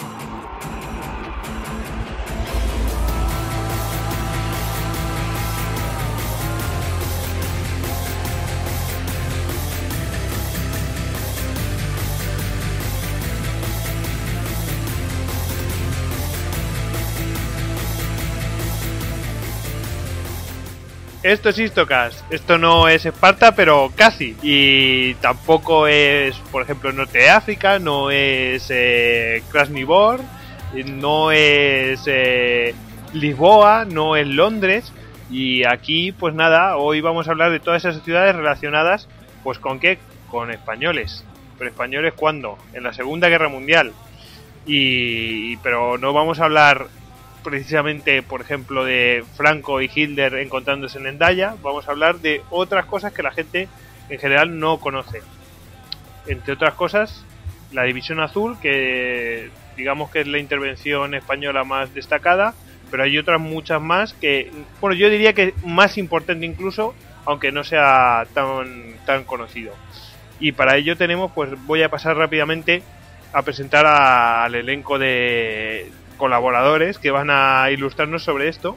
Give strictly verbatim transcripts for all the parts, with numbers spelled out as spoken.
Esto es Histocast, esto no es Esparta, pero casi. Y tampoco es, por ejemplo, Norte de África, no es eh, Krasnivor, no es eh, Lisboa, no es Londres. Y aquí, pues nada, hoy vamos a hablar de todas esas ciudades relacionadas, pues ¿con qué? Con españoles. ¿Pero españoles cuándo? En la Segunda Guerra Mundial. Y pero no vamos a hablar precisamente, por ejemplo, de Franco y Hitler encontrándose en Hendaya. Vamos a hablar de otras cosas que la gente en general no conoce. Entre otras cosas, la División Azul, que digamos que es la intervención española más destacada, pero hay otras muchas más que, bueno, yo diría que más importante incluso, aunque no sea tan, tan conocido. Y para ello tenemos, pues voy a pasar rápidamente a presentar a, al elenco de colaboradores que van a ilustrarnos sobre esto.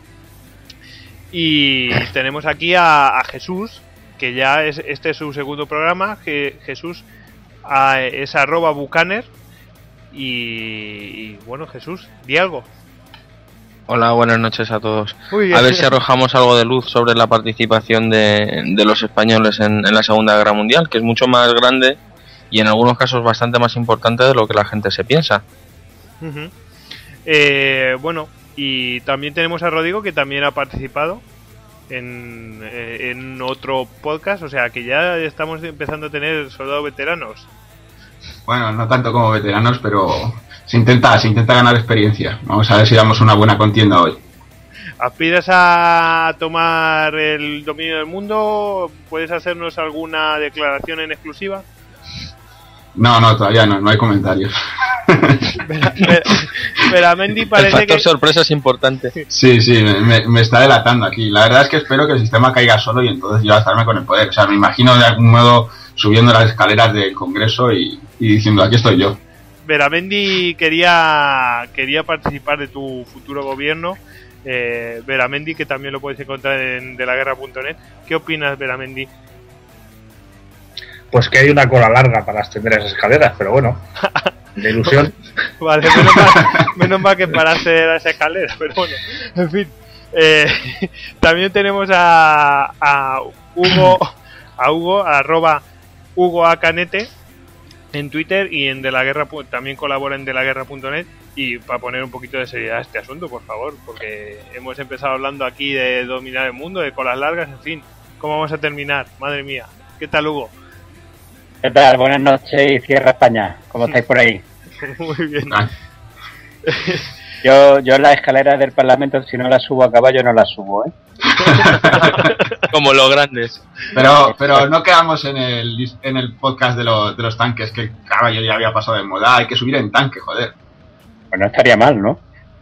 Y tenemos aquí a, a Jesús, que ya es este es su segundo programa. Que Jesús a, es arroba bucaner y, y bueno, Jesús, di algo. Hola, buenas noches a todos. A ver si arrojamos algo de luz sobre la participación de, de los españoles en, en la Segunda Guerra Mundial, que es mucho más grande y en algunos casos bastante más importante de lo que la gente se piensa. Uh-huh. Eh, bueno, y también tenemos a Rodrigo, que también ha participado en, eh, en otro podcast, o sea que ya estamos empezando a tener soldados veteranos. Bueno, no tanto como veteranos, pero se intenta, se intenta ganar experiencia. Vamos a ver si damos una buena contienda hoy. ¿Aspiras a tomar el dominio del mundo? ¿Puedes hacernos alguna declaración en exclusiva? No, no, todavía no, no hay comentarios. Veramendi parece el factor que... sorpresa es importante. Sí, sí, me, me está delatando aquí. La verdad es que espero que el sistema caiga solo y entonces yo estarme con el poder. O sea, me imagino de algún modo subiendo las escaleras del Congreso y, y diciendo, aquí estoy yo. Veramendi quería quería participar de tu futuro gobierno. Eh, Veramendi, que también lo puedes encontrar en de la guerra punto net. ¿Qué opinas, Veramendi? Pues que hay una cola larga para ascender esas escaleras, pero bueno, de ilusión. Vale, menos mal, menos mal que para hacer esa escalera, pero bueno, en fin. Eh, también tenemos a, a Hugo, a Hugo, arroba Hugo Acanete en Twitter y en de la guerra, también colabora en de la guerra punto net. Y para poner un poquito de seriedad a este asunto, por favor, porque hemos empezado hablando aquí de dominar el mundo, de colas largas, en fin. ¿Cómo vamos a terminar? Madre mía. ¿Qué tal, Hugo? ¿Qué tal? Buenas noches y cierra España. ¿Cómo estáis por ahí? Muy bien. Yo, yo las escaleras del Parlamento, si no las subo a caballo, no las subo, ¿eh? Como los grandes. Pero pero no quedamos en el en el podcast de, lo, de los tanques, que el caballo ya había pasado de moda. Hay que subir en tanque, joder. Pues no estaría mal, ¿no?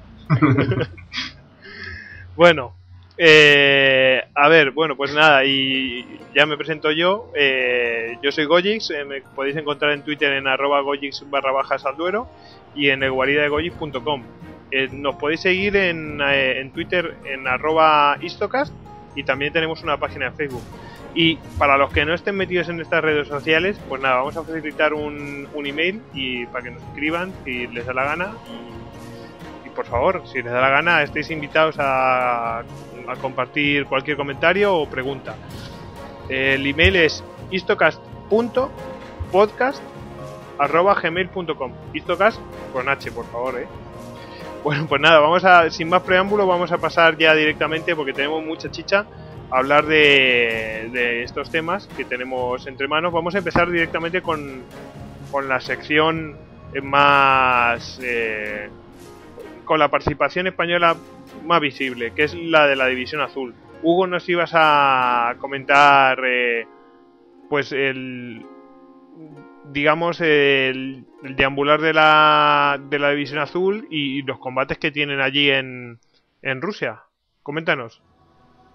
Bueno, eh, a ver, bueno, pues nada, y ya me presento yo. Eh, yo soy Gojix, eh, me podéis encontrar en Twitter en arroba Gojix barra bajas al duero y en elguarida de gojix punto com. Eh, nos podéis seguir en, eh, en Twitter en arroba Histocast y también tenemos una página de Facebook. Y para los que no estén metidos en estas redes sociales, pues nada, vamos a facilitar un, un email y para que nos escriban si les da la gana. Y, y por favor, si les da la gana, estéis invitados a, a compartir cualquier comentario o pregunta. El email es histocast punto podcast arroba gmail punto com. Histocast con H, por favor, eh. Bueno, pues nada, vamos a, sin más preámbulo, vamos a pasar ya directamente, porque tenemos mucha chicha, a hablar de, de estos temas que tenemos entre manos. Vamos a empezar directamente con, con la sección más... Eh, con la participación española más visible, que es la de la División Azul. Hugo, nos ibas a comentar eh, pues el... digamos el, el deambular de la de la División Azul y, y los combates que tienen allí en, en Rusia. Coméntanos.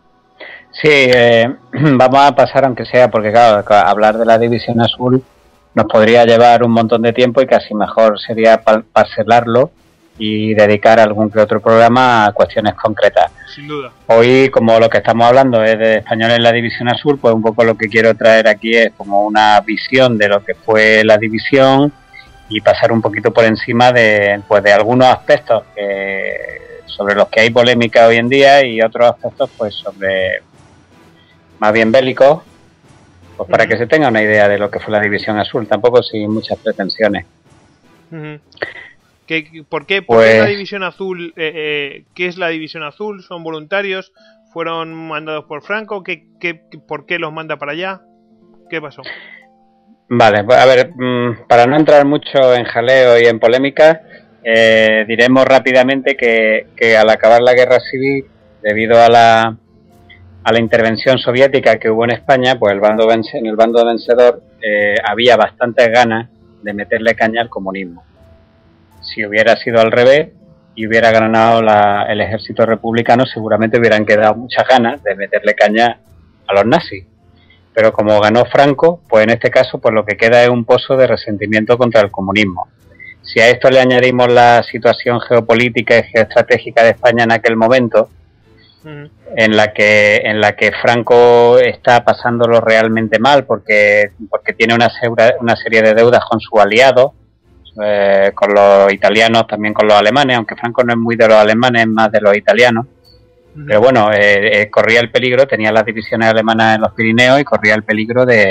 Sí, eh, vamos a pasar aunque sea, porque claro, hablar de la División Azul nos podría llevar un montón de tiempo y casi mejor sería parcelarlo y dedicar algún que otro programa a cuestiones concretas. Sin duda. Hoy, como lo que estamos hablando es de español en la División Azul, pues un poco lo que quiero traer aquí es como una visión de lo que fue la división y pasar un poquito por encima de, pues, de algunos aspectos que, sobre los que hay polémica hoy en día y otros aspectos pues sobre más bien bélicos, pues para uh-huh. que se tenga una idea de lo que fue la División Azul, tampoco sin muchas pretensiones. Uh-huh. ¿Qué, ¿Por qué? ¿Por pues, qué la División Azul? Eh, eh, ¿Qué es la División Azul? ¿Son voluntarios? ¿Fueron mandados por Franco? ¿Qué, qué, ¿Por qué los manda para allá? ¿Qué pasó? Vale, a ver, para no entrar mucho en jaleo y en polémica, eh, diremos rápidamente que, que al acabar la guerra civil, debido a la, a la intervención soviética que hubo en España, pues el bando vence, en el bando vencedor eh, había bastantes ganas de meterle caña al comunismo. Si hubiera sido al revés y hubiera ganado la, el ejército republicano, seguramente hubieran quedado muchas ganas de meterle caña a los nazis. Pero como ganó Franco, pues en este caso pues lo que queda es un pozo de resentimiento contra el comunismo. Si a esto le añadimos la situación geopolítica y geoestratégica de España en aquel momento, uh-huh. en la que en la que Franco está pasándolo realmente mal porque porque tiene una, una serie de deudas con sus aliados, eh, con los italianos, también con los alemanes, aunque Franco no es muy de los alemanes, es más de los italianos. Pero bueno, eh, eh, corría el peligro, tenía las divisiones alemanas en los Pirineos y corría el peligro de,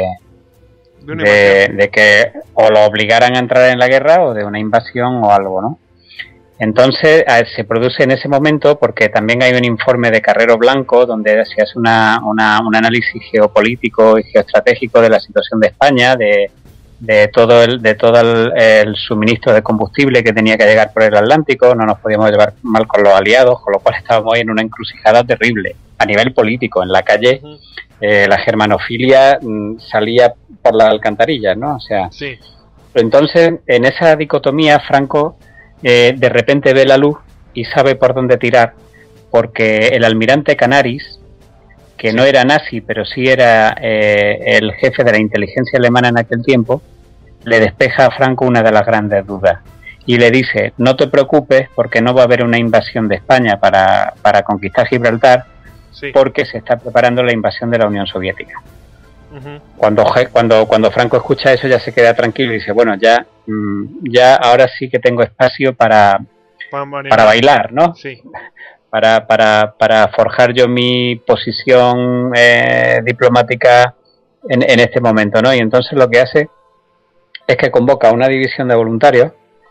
de, de que o lo obligaran a entrar en la guerra o de una invasión o algo, ¿no? Entonces a, se produce en ese momento porque también hay un informe de Carrero Blanco donde se hace una, una, un análisis geopolítico y geoestratégico de la situación de España, de, de todo el de todo el, el suministro de combustible que tenía que llegar por el Atlántico. No nos podíamos llevar mal con los aliados, con lo cual estábamos ahí en una encrucijada terrible a nivel político. En la calle uh-huh. eh, la germanofilia mm, salía por las alcantarillas, ¿no? O sea, sí. Entonces en esa dicotomía Franco eh, de repente ve la luz y sabe por dónde tirar, porque el almirante Canaris, que no era nazi, pero sí era eh, el jefe de la inteligencia alemana en aquel tiempo, le despeja a Franco una de las grandes dudas y le dice: no te preocupes porque no va a haber una invasión de España para, para conquistar Gibraltar, sí. porque se está preparando la invasión de la Unión Soviética. Uh-huh. Cuando, cuando, cuando Franco escucha eso ya se queda tranquilo y dice: bueno, ya, ya ahora sí que tengo espacio para, para bailar, ¿no? Sí. Para, para, para forjar yo mi posición eh, diplomática en, en este momento, ¿no? Y entonces lo que hace es que convoca una división de voluntarios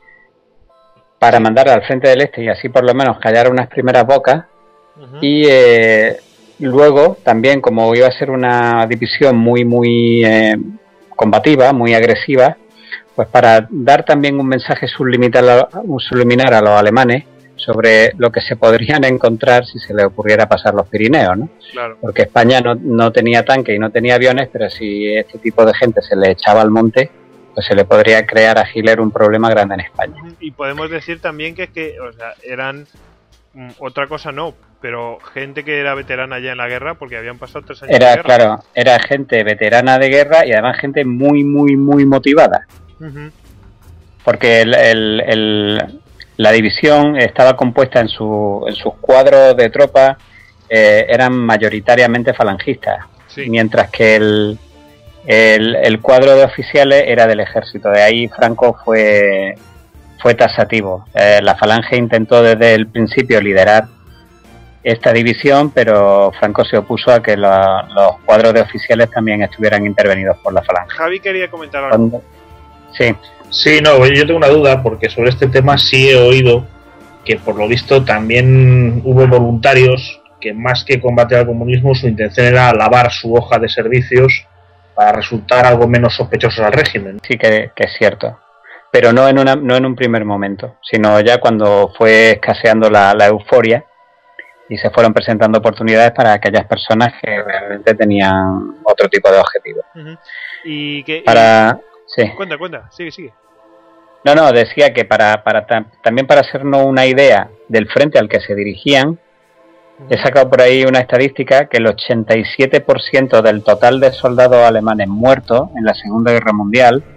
para mandar al frente del este y así por lo menos callar unas primeras bocas. Uh-huh. Y eh, luego también, como iba a ser una división muy muy eh, combativa, muy agresiva, pues para dar también un mensaje subliminal, subliminar a los alemanes sobre lo que se podrían encontrar si se les ocurriera pasar los Pirineos, ¿no? Claro. Porque España no, no tenía tanque y no tenía aviones, pero si este tipo de gente se le echaba al monte, pues se le podría crear a Hitler un problema grande en España. Y podemos decir también que es que, o sea, eran mm, otra cosa no, pero gente que era veterana ya en la guerra, porque habían pasado tres años era, de guerra. Claro, era gente veterana de guerra y además gente muy, muy, muy motivada. Uh-huh. Porque el... el, el La división estaba compuesta en, su, en sus cuadros de tropas, eh, eran mayoritariamente falangistas, sí. mientras que el, el, el cuadro de oficiales era del ejército. De ahí Franco fue, fue taxativo. Eh, la falange intentó desde el principio liderar esta división, pero Franco se opuso a que la, los cuadros de oficiales también estuvieran intervenidos por la falange. Javi quería comentar algo. Sí. Sí, no, yo tengo una duda porque sobre este tema sí he oído que por lo visto también hubo voluntarios que más que combatir al comunismo su intención era lavar su hoja de servicios para resultar algo menos sospechosos al régimen. Sí que, que es cierto, pero no en, una, no en un primer momento, sino ya cuando fue escaseando la, la euforia y se fueron presentando oportunidades para aquellas personas que realmente tenían otro tipo de objetivos. Uh-huh. Y que... Para... Sí. Cuenta, cuenta, sigue, sigue. No, no, decía que para, para también para hacernos una idea del frente al que se dirigían, uh-huh. he sacado por ahí una estadística que el ochenta y siete por ciento del total de soldados alemanes muertos en la Segunda Guerra Mundial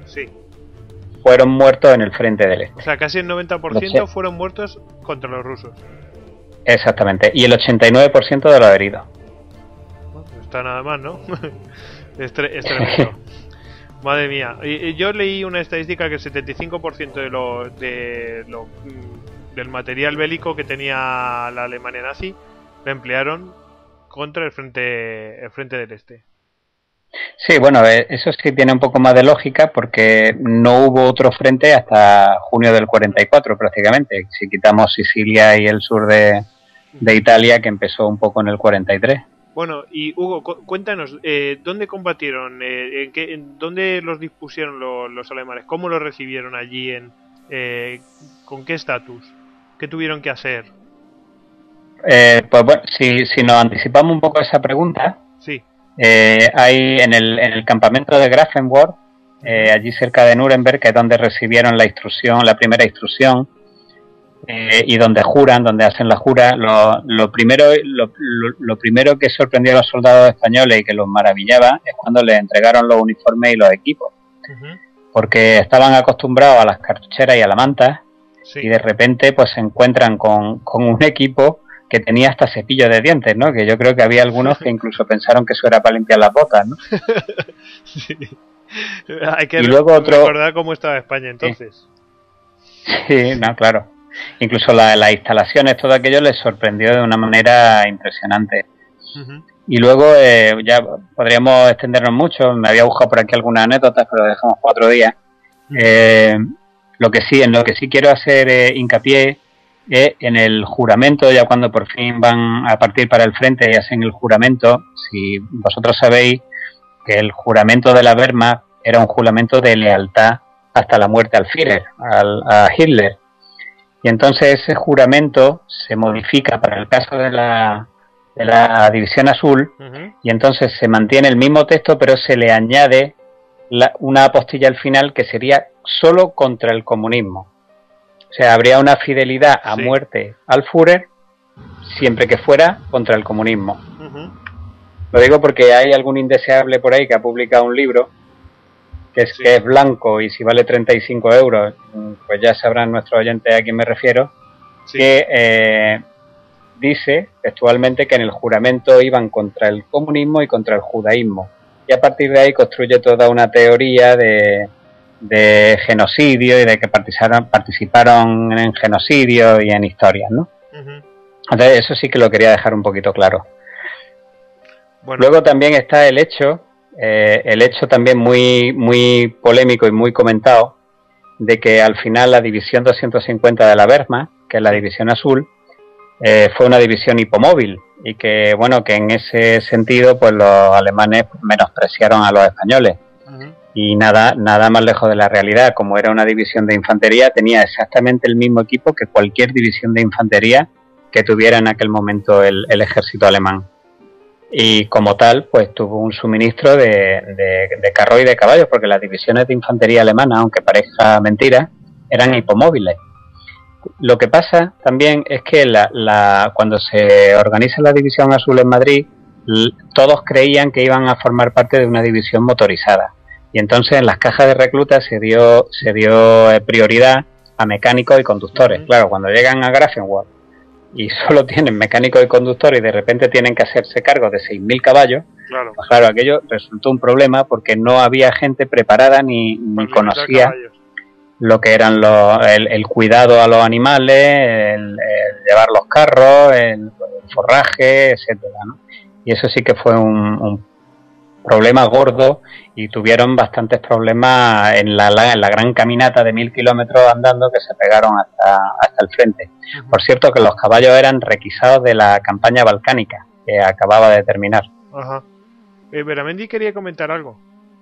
Sí. fueron muertos en el frente del este. O sea, casi el noventa por ciento fueron muertos contra los rusos. Exactamente, y el ochenta y nueve por ciento de los heridos. No está nada mal, ¿no? es, tre es tremendo. Madre mía. Y, y yo leí una estadística que el setenta y cinco por ciento de lo, de lo, del material bélico que tenía la Alemania nazi lo emplearon contra el frente, el frente del este. Sí, bueno, eso sí tiene un poco más de lógica porque no hubo otro frente hasta junio del cuarenta y cuatro prácticamente, si quitamos Sicilia y el sur de, de Italia, que empezó un poco en el cuarenta y tres. Bueno, y Hugo, cu cuéntanos, eh, ¿dónde combatieron? Eh, en qué, en ¿Dónde los dispusieron lo, los alemanes? ¿Cómo los recibieron allí? En, eh, ¿Con qué estatus? ¿Qué tuvieron que hacer? Eh, pues bueno, si, si nos anticipamos un poco a esa pregunta, sí. eh, hay en el, en el campamento de Grafenwörth, eh, allí cerca de Nuremberg, que es donde recibieron la instrucción, la primera instrucción, eh, y donde juran, donde hacen la jura. Lo, lo primero, lo, lo, lo primero que sorprendió a los soldados españoles y que los maravillaba es cuando les entregaron los uniformes y los equipos, uh-huh. porque estaban acostumbrados a las cartucheras y a la manta, sí. y de repente pues se encuentran con, con un equipo que tenía hasta cepillo de dientes, ¿no? Que yo creo que había algunos que incluso pensaron que eso era para limpiar las botas, ¿no? sí. Hay que y luego otro... recordar cómo estaba España entonces. Sí, sí no, claro. Incluso la, las instalaciones, todo aquello les sorprendió de una manera impresionante. Uh-huh. Y luego eh, ya podríamos extendernos mucho. Me había buscado por aquí algunas anécdotas, pero dejamos para otro día. Uh-huh. Eh, lo que sí, en lo que sí quiero hacer eh, hincapié Eh, en el juramento, ya cuando por fin van a partir para el frente y hacen el juramento. Si vosotros sabéis que el juramento de la Wehrmacht era un juramento de lealtad hasta la muerte al Führer, al, a Hitler, y entonces ese juramento se modifica para el caso de la, de la División Azul, uh-huh. y entonces se mantiene el mismo texto, pero se le añade la, una apostilla al final que sería solo contra el comunismo. O sea, habría una fidelidad a sí. muerte al Führer siempre que fuera contra el comunismo. Uh-huh. Lo digo porque hay algún indeseable por ahí que ha publicado un libro que es, sí. que es blanco y si vale treinta y cinco euros, pues ya sabrán nuestros oyentes a quién me refiero, sí. que eh, dice textualmente que en el juramento iban contra el comunismo y contra el judaísmo. Y a partir de ahí construye toda una teoría de... de genocidio y de que participaron, participaron en genocidio y en historias, ¿no? Uh-huh. Entonces eso sí que lo quería dejar un poquito claro. Bueno. Luego también está el hecho, eh, el hecho también muy, muy polémico y muy comentado, de que al final la división doscientos cincuenta de la Wehrmacht, que es la división azul, eh, fue una división hipomóvil y que, bueno, que en ese sentido pues los alemanes menospreciaron a los españoles. Uh-huh. Y nada, nada más lejos de la realidad. Como era una división de infantería, tenía exactamente el mismo equipo que cualquier división de infantería que tuviera en aquel momento el, el ejército alemán. Y como tal, pues tuvo un suministro de, de, de carros y de caballos, porque las divisiones de infantería alemana, aunque parezca mentira, eran hipomóviles. Lo que pasa también es que la, la, cuando se organiza la División Azul en Madrid, l- todos creían que iban a formar parte de una división motorizada. Y entonces en las cajas de reclutas se dio se dio eh, prioridad a mecánicos y conductores. Uh-huh. Claro, cuando llegan a Grafenwörth y solo tienen mecánicos y conductores y de repente tienen que hacerse cargo de seis mil caballos, claro. Pues claro, aquello resultó un problema porque no había gente preparada ni, ni conocía lo que eran los, el, el cuidado a los animales, el, el llevar los carros, el, el forraje, etcétera, ¿no? Y eso sí que fue un, un problema gordo y tuvieron bastantes problemas en la, la, en la gran caminata de mil kilómetros andando que se pegaron hasta, hasta el frente. Uh-huh. Por cierto que los caballos eran requisados de la campaña balcánica que acababa de terminar. Ajá. Eh, Beramendi quería comentar algo.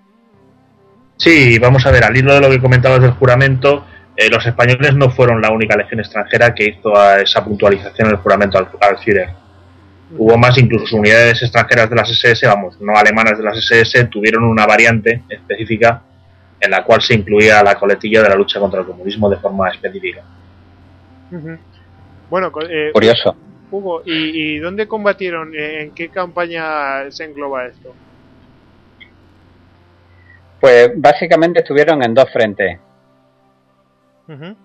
Sí, vamos a ver, al hilo de lo que comentabas del juramento, eh, los españoles no fueron la única legión extranjera que hizo a esa puntualización del juramento al, al Führer. Hubo más, incluso unidades extranjeras de las ese ese, vamos, no alemanas de las ese ese, tuvieron una variante específica en la cual se incluía la coletilla de la lucha contra el comunismo de forma específica. Uh-huh. Bueno, eh, curioso. Hugo, ¿y, y dónde combatieron? ¿En qué campaña se engloba esto? Pues básicamente estuvieron en dos frentes. Uh-huh.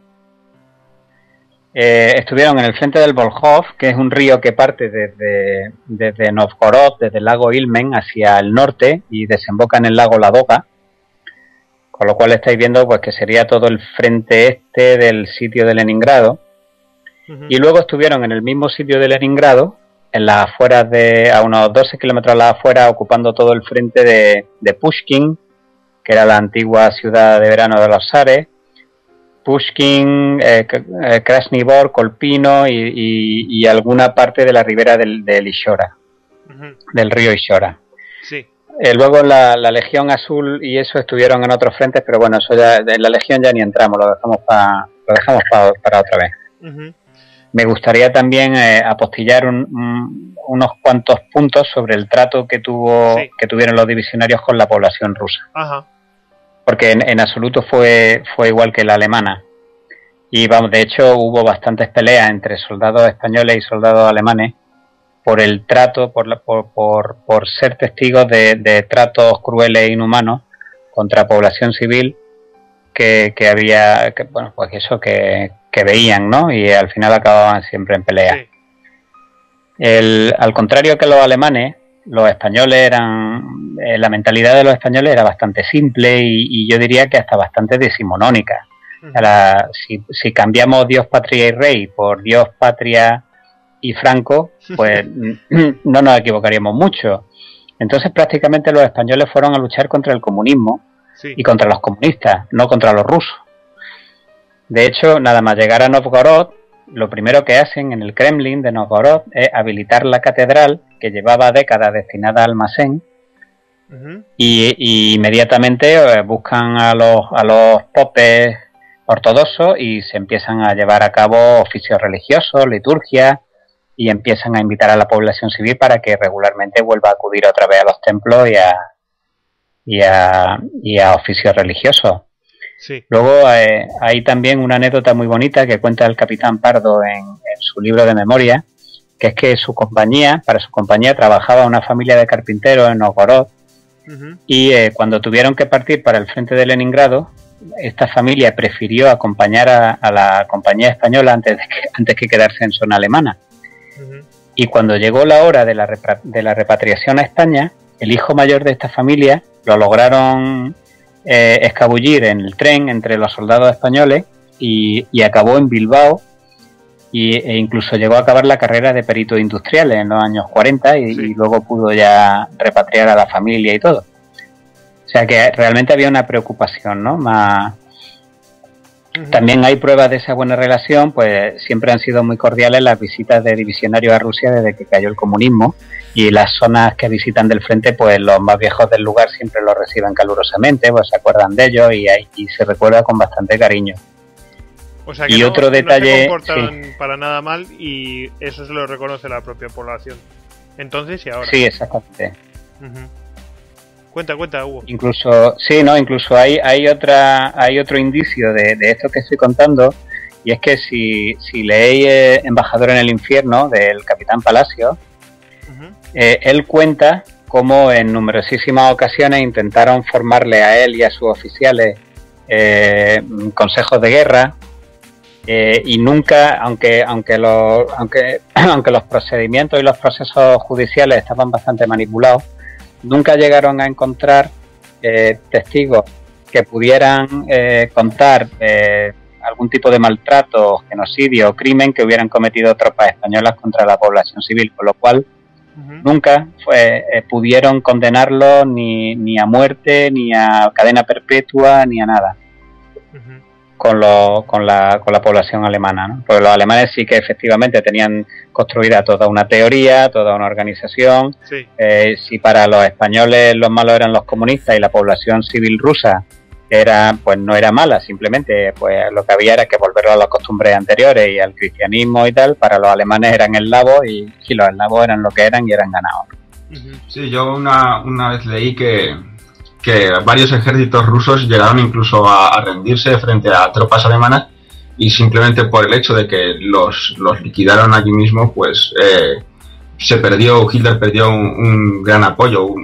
Eh, estuvieron en el frente del Volkhov, que es un río que parte desde, desde Novgorod, desde el lago Ilmen hacia el norte y desemboca en el lago Ladoga, con lo cual estáis viendo pues que sería todo el frente este del sitio de Leningrado. Uh-huh. Y luego estuvieron en el mismo sitio de Leningrado, en las afueras de, a unos doce kilómetros a las afueras, ocupando todo el frente de, de Pushkin, que era la antigua ciudad de verano de los zares, Pushkin, eh, Krasny Bor, Kolpino y, y, y alguna parte de la ribera del, del Ishora, uh-huh. del río Ishora. Sí. Eh, luego la, la Legión Azul y eso estuvieron en otros frentes, pero bueno, eso ya, en la Legión ya ni entramos, lo dejamos, pa, lo dejamos pa, para otra vez. Uh-huh. Me gustaría también eh, apostillar un, un, unos cuantos puntos sobre el trato que tuvo sí. que tuvieron los divisionarios con la población rusa. Ajá. Porque en, en absoluto fue fue igual que la alemana. Y vamos, de hecho hubo bastantes peleas entre soldados españoles y soldados alemanes por el trato, por la, por, por, por ser testigos de, de tratos crueles e inhumanos contra población civil que, que había, que, bueno, pues eso que, que veían, ¿no? Y al final acababan siempre en pelea. Sí. El, al contrario que los alemanes, los españoles eran, eh, la mentalidad de los españoles era bastante simple y, y yo diría que hasta bastante decimonónica. Uh-huh. La, si, si cambiamos Dios, patria y rey por Dios, patria y Franco, pues no nos equivocaríamos mucho. Entonces prácticamente los españoles fueron a luchar contra el comunismo sí. y contra los comunistas, no contra los rusos. De hecho, nada más llegar a Novgorod, lo primero que hacen en el Kremlin de Novgorod es habilitar la catedral que llevaba décadas destinada a almacén uh-huh. y, y inmediatamente eh, buscan a los, a los popes ortodoxos y se empiezan a llevar a cabo oficios religiosos, liturgias y empiezan a invitar a la población civil para que regularmente vuelva a acudir otra vez a los templos y a, y a, y a oficios religiosos. Sí. Luego eh, hay también una anécdota muy bonita que cuenta el capitán Pardo en, en su libro de memoria, que es que su compañía, para su compañía trabajaba una familia de carpinteros en Novgorod uh-huh. y eh, cuando tuvieron que partir para el frente de Leningrado, esta familia prefirió acompañar a, a la compañía española antes, de que, antes que quedarse en zona alemana. Uh-huh. Y cuando llegó la hora de la, repra- de la repatriación a España, el hijo mayor de esta familia lo lograron eh, escabullir en el tren entre los soldados españoles y, y acabó en Bilbao y, e incluso llegó a acabar la carrera de perito industrial en los años cuarenta y, sí. y luego pudo ya repatriar a la familia y todo. O sea que realmente había una preocupación, ¿no? Más... Uh-huh. También hay pruebas de esa buena relación, pues siempre han sido muy cordiales las visitas de divisionarios a Rusia desde que cayó el comunismo y las zonas que visitan del frente, pues los más viejos del lugar siempre los reciben calurosamente, pues se acuerdan de ellos y, y se recuerda con bastante cariño. O sea que y no, otro detalle, no se comportaron sí. para nada mal y eso se lo reconoce la propia población. Entonces y ahora. Sí, exactamente. Uh-huh. Cuenta, cuenta, Hugo. Incluso, sí, no, incluso hay, hay otra, hay otro indicio de, de esto que estoy contando, y es que si, si leéis eh, Embajador en el Infierno del Capitán Palacio, uh-huh. eh, él cuenta cómo en numerosísimas ocasiones intentaron formarle a él y a sus oficiales eh, consejos de guerra, eh, y nunca, aunque, aunque los, aunque, aunque los procedimientos y los procesos judiciales estaban bastante manipulados, nunca llegaron a encontrar eh, testigos que pudieran eh, contar eh, algún tipo de maltrato, genocidio o crimen que hubieran cometido tropas españolas contra la población civil, con lo cual uh-huh. nunca fue, eh, pudieron condenarlo ni, ni a muerte, ni a cadena perpetua, ni a nada. Uh-huh. Con, lo, con, la, con la población alemana, ¿no? Porque los alemanes sí que efectivamente tenían construida toda una teoría, toda una organización. Sí. Eh, si para los españoles los malos eran los comunistas y la población civil rusa era, pues no era mala, simplemente pues lo que había era que volver a las costumbres anteriores y al cristianismo y tal. Para los alemanes eran eslavos y, y los eslavos eran lo que eran y eran ganados. Sí, yo una, una vez leí que que varios ejércitos rusos llegaron incluso a, a rendirse frente a tropas alemanas y simplemente por el hecho de que los, los liquidaron allí mismo, pues eh, se perdió, Hitler perdió un, un gran apoyo, un,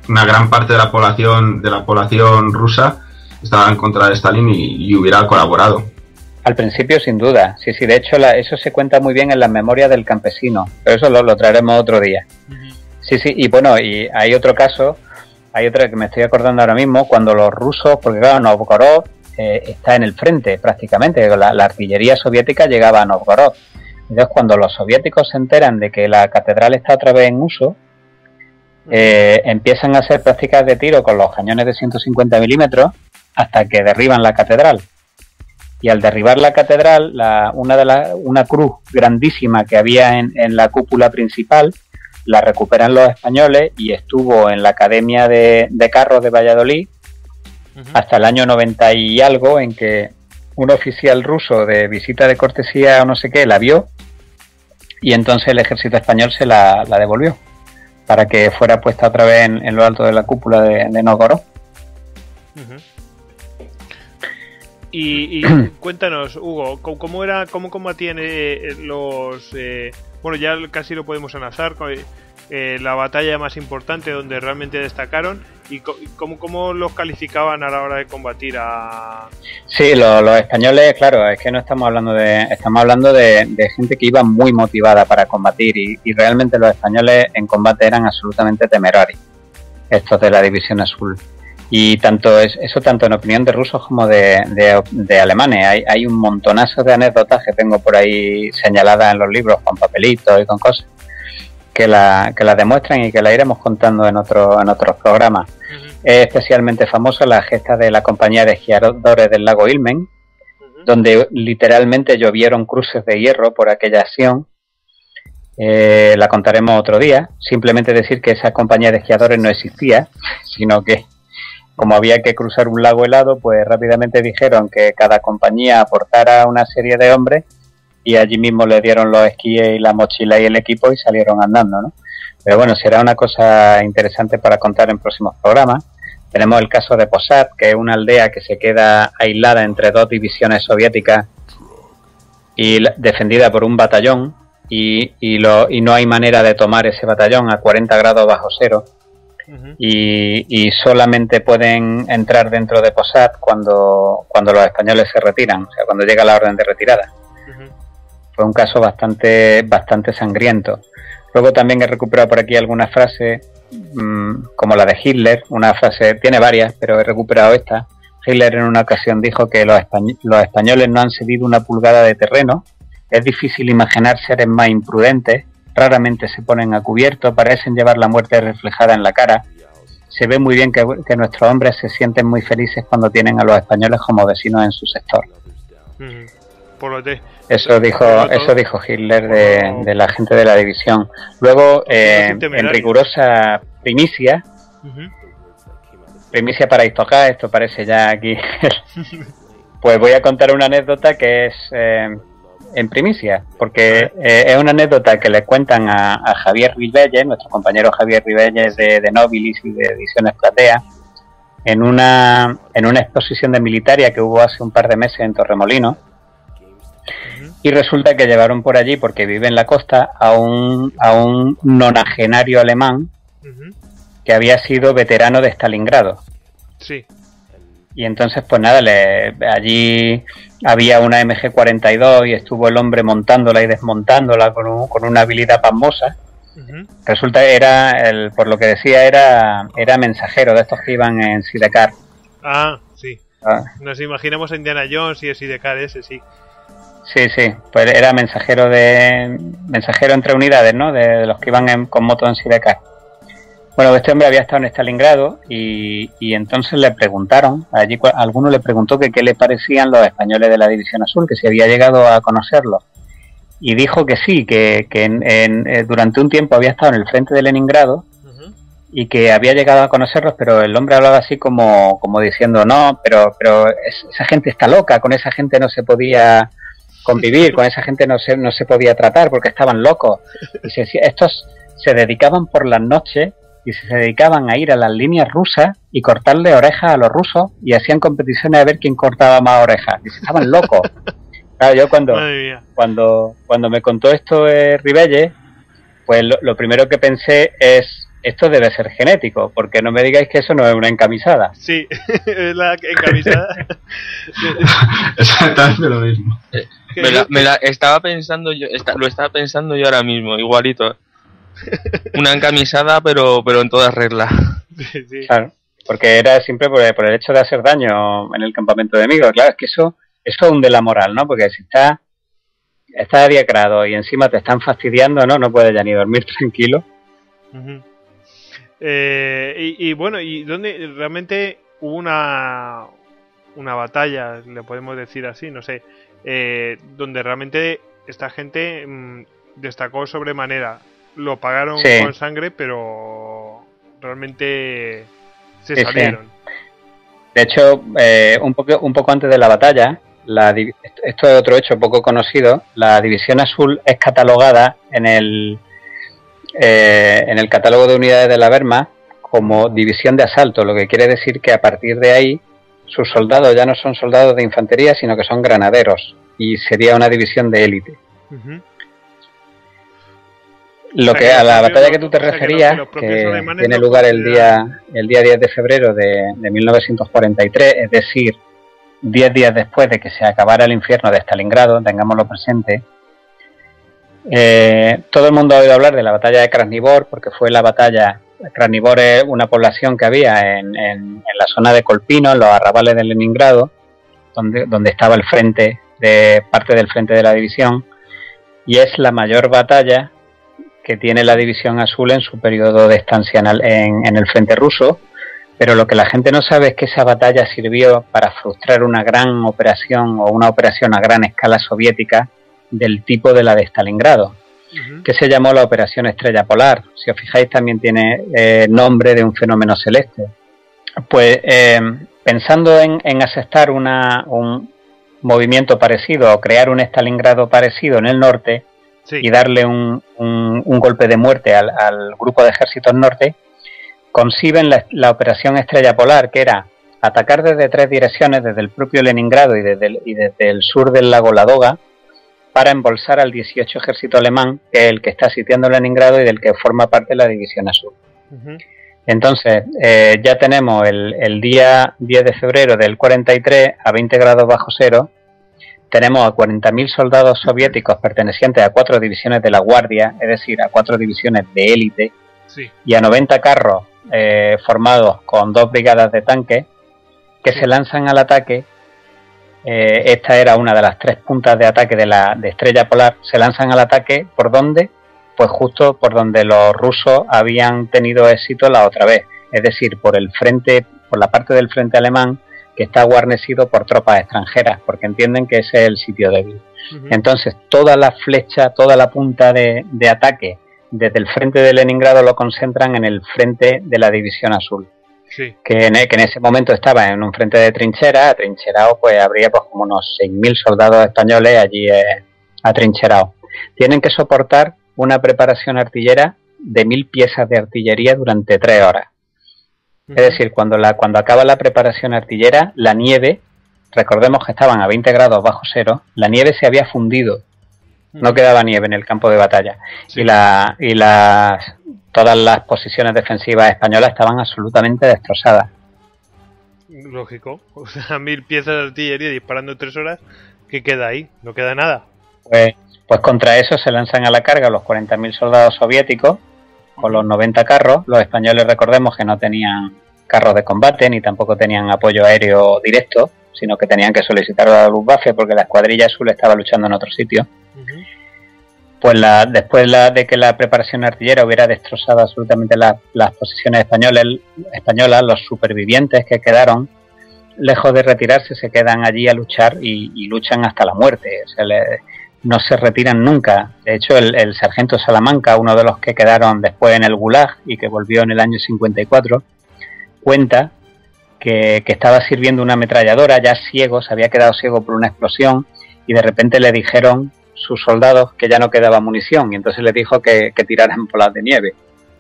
una gran parte de la población de la población rusa estaba en contra de Stalin y, y hubiera colaborado. Al principio, sin duda. Sí, sí, de hecho, la, eso se cuenta muy bien en las memorias del campesino, pero eso lo, lo traeremos otro día. Uh-huh. Sí, sí, y bueno, y hay otro caso, hay otro que me estoy acordando ahora mismo, cuando los rusos, porque claro, Novgorod eh, está en el frente prácticamente, la, la artillería soviética llegaba a Novgorod. Entonces, cuando los soviéticos se enteran de que la catedral está otra vez en uso, eh, empiezan a hacer prácticas de tiro con los cañones de ciento cincuenta milímetros hasta que derriban la catedral. Y al derribar la catedral, la, una, de la, una cruz grandísima que había en, en la cúpula principal, la recuperan los españoles y estuvo en la Academia de, de Carros de Valladolid uh-huh. hasta el año noventa y algo, en que un oficial ruso de visita de cortesía o no sé qué la vio y entonces el ejército español se la, la devolvió para que fuera puesta otra vez en, en lo alto de la cúpula de, de Novgorod. Uh-huh. Y, y cuéntanos, Hugo, ¿cómo, cómo era, cómo combatían eh, los, eh, bueno, ya casi lo podemos enlazar con eh, la batalla más importante donde realmente destacaron y cómo, cómo los calificaban a la hora de combatir a... Sí, lo, los españoles, claro, es que no estamos hablando de, estamos hablando de, de gente que iba muy motivada para combatir y, y realmente los españoles en combate eran absolutamente temerarios, estos de la División Azul. Y tanto es, eso tanto en opinión de rusos como de, de, de alemanes. Hay, hay un montonazo de anécdotas que tengo por ahí señaladas en los libros con papelitos y con cosas que la, que la demuestran y que la iremos contando en, otro, en otros programas. Uh-huh. Es especialmente famosa la gesta de la compañía de esquiadores del lago Ilmen, uh-huh. donde literalmente llovieron cruces de hierro por aquella acción. Eh, la contaremos otro día. Simplemente decir que esa compañía de esquiadores no existía, sino que como había que cruzar un lago helado, pues rápidamente dijeron que cada compañía aportara una serie de hombres y allí mismo le dieron los esquíes y la mochila y el equipo y salieron andando, ¿no? Pero bueno, será una cosa interesante para contar en próximos programas. Tenemos el caso de Posad, que es una aldea que se queda aislada entre dos divisiones soviéticas y defendida por un batallón y, y, lo, y no hay manera de tomar ese batallón a cuarenta grados bajo cero. Uh-huh. Y, y solamente pueden entrar dentro de Posad cuando, cuando los españoles se retiran, o sea, cuando llega la orden de retirada. Uh-huh. Fue un caso bastante, bastante sangriento. Luego también he recuperado por aquí algunas frases, mmm, como la de Hitler, una frase, tiene varias, pero he recuperado esta. Hitler en una ocasión dijo que los, españ- los españoles no han cedido una pulgada de terreno, es difícil imaginar seres más imprudentes, raramente se ponen a cubierto, parecen llevar la muerte reflejada en la cara. Se ve muy bien que, que nuestros hombres se sienten muy felices cuando tienen a los españoles como vecinos en su sector. Mm, por lo de, eso dijo por eso dijo Hitler de, de la gente de la división. Luego, eh, en rigurosa primicia, uh-huh. primicia para Istocá, esto parece ya aquí, pues voy a contar una anécdota que es... Eh, en primicia, porque eh, es una anécdota que le cuentan a, a Javier Ribelles, nuestro compañero Javier Ribelles de, de Nobilis y de Ediciones Platea, en una en una exposición de militaria que hubo hace un par de meses en Torremolinos, uh-huh. y resulta que llevaron por allí, porque vive en la costa, a un, a un nonagenario alemán uh-huh. que había sido veterano de Stalingrado. Sí. Y entonces, pues nada, le, allí había una eme ge cuarenta y dos y estuvo el hombre montándola y desmontándola con, un, con una habilidad pasmosa. Uh-huh. Resulta que era, el, por lo que decía, era era mensajero de estos que iban en Sidecar. Ah, sí. Ah. Nos imaginamos a Indiana Jones y el Sidecar ese, sí. Sí, sí, pues era mensajero de mensajero entre unidades, ¿no? De, de los que iban en, con moto en Sidecar. Bueno, este hombre había estado en Stalingrado y, y entonces le preguntaron, allí alguno le preguntó que qué le parecían los españoles de la División Azul, que si había llegado a conocerlos. Y dijo que sí, que, que en, en, eh, durante un tiempo había estado en el frente de Leningrado uh-huh. y que había llegado a conocerlos, pero el hombre hablaba así como, como diciendo, no, pero, pero es, esa gente está loca, con esa gente no se podía convivir, con esa gente no se, no se podía tratar porque estaban locos. Y se, estos se dedicaban por las noches y se dedicaban a ir a las líneas rusas y cortarle orejas a los rusos y hacían competiciones a ver quién cortaba más orejas. Y se estaban locos. Claro, yo cuando cuando cuando me contó esto eh, Ribelles, pues lo, lo primero que pensé es esto debe ser genético, porque no me digáis que eso no es una encamisada. Sí, es la encamisada. Exactamente lo mismo. Me la, me la estaba pensando yo, esta, lo estaba pensando yo ahora mismo, igualito. Una encamisada, pero pero en toda regla. Sí, sí. Claro, porque era siempre por el, por el hecho de hacer daño en el campamento de amigos. Claro, es que eso, eso hunde la moral, ¿no? Porque si estás está a diez grados y encima te están fastidiando, ¿no? No puedes ya ni dormir tranquilo. Uh-huh. Eh, y, y bueno, y donde realmente hubo una una batalla, le podemos decir así, no sé, eh, donde realmente esta gente mmm, destacó sobremanera. Lo pagaron sí. con sangre, pero realmente se sí, salieron. Sí. De hecho, eh, un poco un poco antes de la batalla, la, esto es otro hecho poco conocido, la División Azul es catalogada en el Eh, en el catálogo de unidades de la Wehrmacht como división de asalto, lo que quiere decir que a partir de ahí sus soldados ya no son soldados de infantería, sino que son granaderos, y sería una división de élite. Uh-huh. Lo que a la batalla que tú te referías, que tiene lugar el día el día diez de febrero de, de mil novecientos cuarenta y tres, es decir, diez días después de que se acabara el infierno de Stalingrado, tengámoslo presente. Eh, todo el mundo ha oído hablar de la batalla de Krasnivor, porque fue la batalla. Krasnivor es una población que había en, en, en la zona de Kolpino, en los arrabales de Leningrado, donde, donde estaba el frente, de parte del frente de la división, y es la mayor batalla que tiene la División Azul en su periodo de estancia en, en, en el frente ruso. Pero lo que la gente no sabe es que esa batalla sirvió para frustrar una gran operación, o una operación a gran escala soviética, del tipo de la de Stalingrado, uh-huh. que se llamó la Operación Estrella Polar. Si os fijáis, también tiene eh, nombre de un fenómeno celeste. Pues eh, pensando en, en asestar una, un movimiento parecido, o crear un Stalingrado parecido en el norte, sí. y darle un, un, un golpe de muerte al, al grupo de ejércitos norte, conciben la, la Operación Estrella Polar, que era atacar desde tres direcciones, desde el propio Leningrado y desde el, y desde el sur del lago Ladoga, para embolsar al dieciocho Ejército Alemán, que es el que está sitiando Leningrado y del que forma parte la División Azul. Uh-huh. Entonces, eh, ya tenemos el, el día diez de febrero del cuarenta y tres, a veinte grados bajo cero, tenemos a cuarenta mil soldados soviéticos pertenecientes a cuatro divisiones de la Guardia, es decir, a cuatro divisiones de élite, sí. y a noventa carros eh, formados con dos brigadas de tanques, que sí. se lanzan al ataque. Eh, esta era una de las tres puntas de ataque de la de Estrella Polar. Se lanzan al ataque, ¿por dónde? Pues justo por donde los rusos habían tenido éxito la otra vez, es decir, por el frente, por la parte del frente alemán que está guarnecido por tropas extranjeras, porque entienden que ese es el sitio débil. Uh-huh. Entonces, toda la flecha, toda la punta de, de ataque desde el frente de Leningrado lo concentran en el frente de la División Azul. Sí. Que, en, que en ese momento estaba en un frente de trincheras, atrincherado, pues habría pues como unos seis mil soldados españoles allí eh, atrincherados. Tienen que soportar una preparación artillera de mil piezas de artillería durante tres horas. Uh-huh. Es decir, cuando la cuando acaba la preparación artillera, la nieve, recordemos que estaban a veinte grados bajo cero, la nieve se había fundido. Uh-huh. No quedaba nieve en el campo de batalla. Sí. Y la y las todas las posiciones defensivas españolas estaban absolutamente destrozadas. Lógico, o sea, mil piezas de artillería disparando tres horas, ¿qué queda ahí? No queda nada. Pues, pues contra eso se lanzan a la carga los cuarenta mil soldados soviéticos con los noventa carros. Los españoles, recordemos que no tenían carros de combate ni tampoco tenían apoyo aéreo directo, sino que tenían que solicitar a la Luftwaffe porque la escuadrilla azul estaba luchando en otro sitio. Uh-huh. Pues la, después la, de que la preparación artillera hubiera destrozado absolutamente la, las posiciones españolas, españolas, los supervivientes que quedaron, lejos de retirarse, se quedan allí a luchar y, y luchan hasta la muerte. O sea, le, no se retiran nunca. De hecho, el, el sargento Salamanca, uno de los que quedaron después en el Gulag y que volvió en el año cincuenta y cuatro, cuenta que, que estaba sirviendo una ametralladora, ya ciego, se había quedado ciego por una explosión, y de repente le dijeron sus soldados que ya no quedaba munición, y entonces les dijo que, que tiraran bolas de nieve.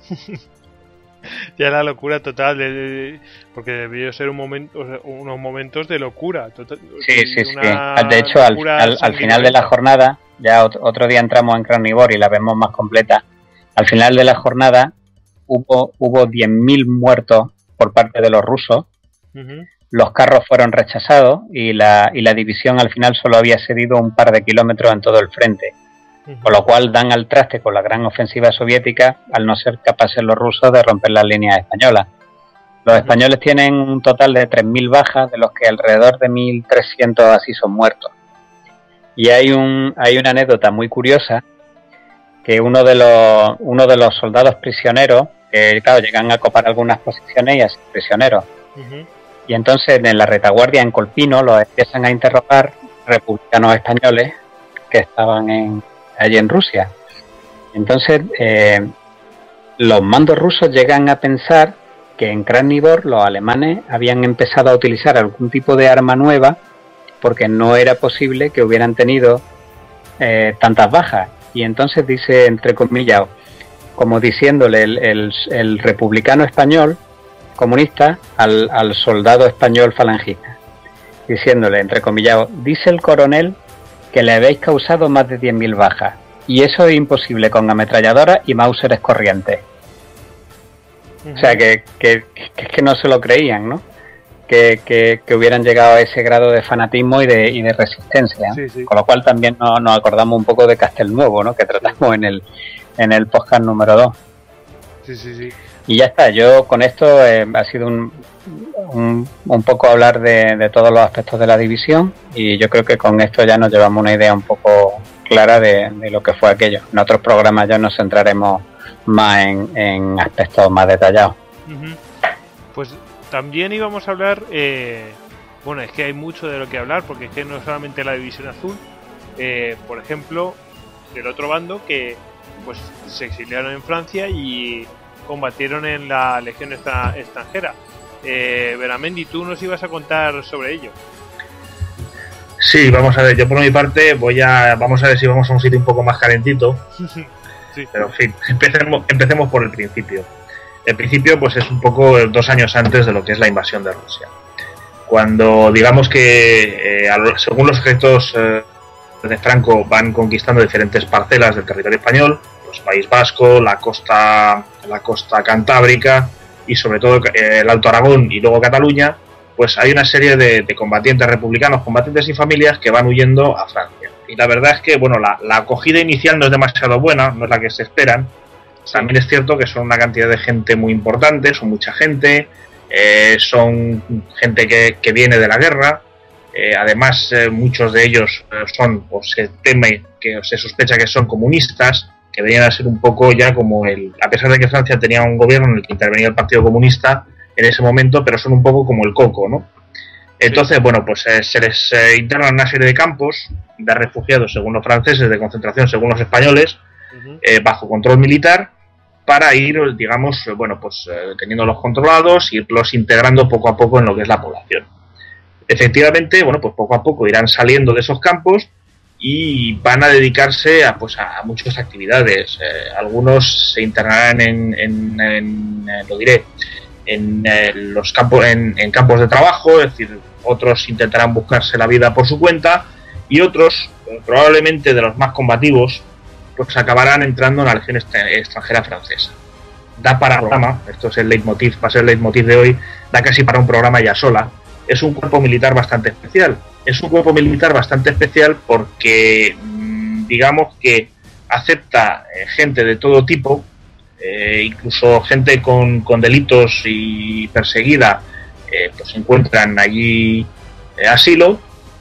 Ya la locura total, de, de, porque debió ser un momento, unos momentos de locura. Total, sí, sí, sí. De hecho, al, al, al final de la jornada, ya otro, otro día entramos en Krasnivor y la vemos más completa. Al final de la jornada, hubo, hubo diez mil muertos por parte de los rusos. Uh-huh. Los carros fueron rechazados y la, y la división al final solo había cedido un par de kilómetros en todo el frente. Uh-huh. Con lo cual dan al traste con la gran ofensiva soviética al no ser capaces los rusos de romper las líneas españolas. Los uh-huh. españoles tienen un total de tres mil bajas, de los que alrededor de mil trescientos así son muertos. Y hay un hay una anécdota muy curiosa, que uno de los uno de los soldados prisioneros, que claro, llegan a copar algunas posiciones y así prisioneros. Uh-huh. Y entonces en la retaguardia en Colpino los empiezan a interrogar republicanos españoles que estaban en, allí en Rusia. Entonces eh, los mandos rusos llegan a pensar que en Krasnivor los alemanes habían empezado a utilizar algún tipo de arma nueva porque no era posible que hubieran tenido eh, tantas bajas. Y entonces dice, entre comillas, como diciéndole el, el, el republicano español comunista al, al soldado español falangista, diciéndole, entre comillas, dice el coronel que le habéis causado más de diez mil bajas, y eso es imposible con ametralladoras y mauseres corrientes. Uh-huh. O sea, que, que, que, que no se lo creían, ¿no? Que, que, que hubieran llegado a ese grado de fanatismo y de, y de resistencia. Sí, sí. Con lo cual también nos, nos acordamos un poco de Castelnuovo, ¿no? Que tratamos en el, en el podcast número dos. Sí, sí, sí. Y ya está, yo con esto eh, ha sido un, un, un poco hablar de, de todos los aspectos de la división, y yo creo que con esto ya nos llevamos una idea un poco clara de, de lo que fue aquello. En otros programas ya nos centraremos más en, en aspectos más detallados. Uh-huh. Pues también íbamos a hablar, eh, bueno, es que hay mucho de lo que hablar, porque es que no solamente la división azul, eh, por ejemplo, del otro bando que pues se exiliaron en Francia y combatieron en la Legión extra, extranjera. Eh, Beramendi, tú nos ibas a contar sobre ello. Sí, vamos a ver, yo por mi parte voy a, vamos a ver si vamos a un sitio un poco más calentito. Sí. Pero en fin, empecemos, empecemos por el principio. El principio pues es un poco dos años antes de lo que es la invasión de Rusia. Cuando digamos que eh, según los ejércitos eh, de Franco van conquistando diferentes parcelas del territorio español, pues País Vasco, la costa, la costa cantábrica y sobre todo eh, el Alto Aragón y luego Cataluña, pues hay una serie de, de combatientes republicanos, combatientes y familias que van huyendo a Francia. Y la verdad es que bueno, la, la acogida inicial no es demasiado buena, no es la que se esperan. También es cierto que son una cantidad de gente muy importante, son mucha gente, eh, son gente que, que viene de la guerra. Eh, además, eh, muchos de ellos eh, son, o se teme, que o se sospecha que son comunistas, que venían a ser un poco ya como el, a pesar de que Francia tenía un gobierno en el que intervenía el Partido Comunista en ese momento, pero son un poco como el coco, ¿no? Entonces, sí. bueno, pues eh, se les eh, internan una serie de campos de refugiados, según los franceses, de concentración, según los españoles, uh-huh. eh, bajo control militar, para ir, digamos, eh, bueno, pues eh, teniéndolos controlados, irlos integrando poco a poco en lo que es la población. Efectivamente, bueno, pues poco a poco irán saliendo de esos campos y van a dedicarse a, pues, a muchas actividades. Eh, algunos se internarán en, en, en, en lo diré, en eh, los campos, en, en campos de trabajo, es decir, otros intentarán buscarse la vida por su cuenta y otros, eh, probablemente de los más combativos, pues acabarán entrando en la Legión extranjera francesa. Da para un programa, esto es el leitmotiv, va a ser el leitmotiv de hoy, da casi para un programa ya sola. Es un cuerpo militar bastante especial. Es un cuerpo militar bastante especial porque, digamos que acepta eh, gente de todo tipo, eh, incluso gente con, con delitos y perseguida, eh, pues encuentran allí eh, asilo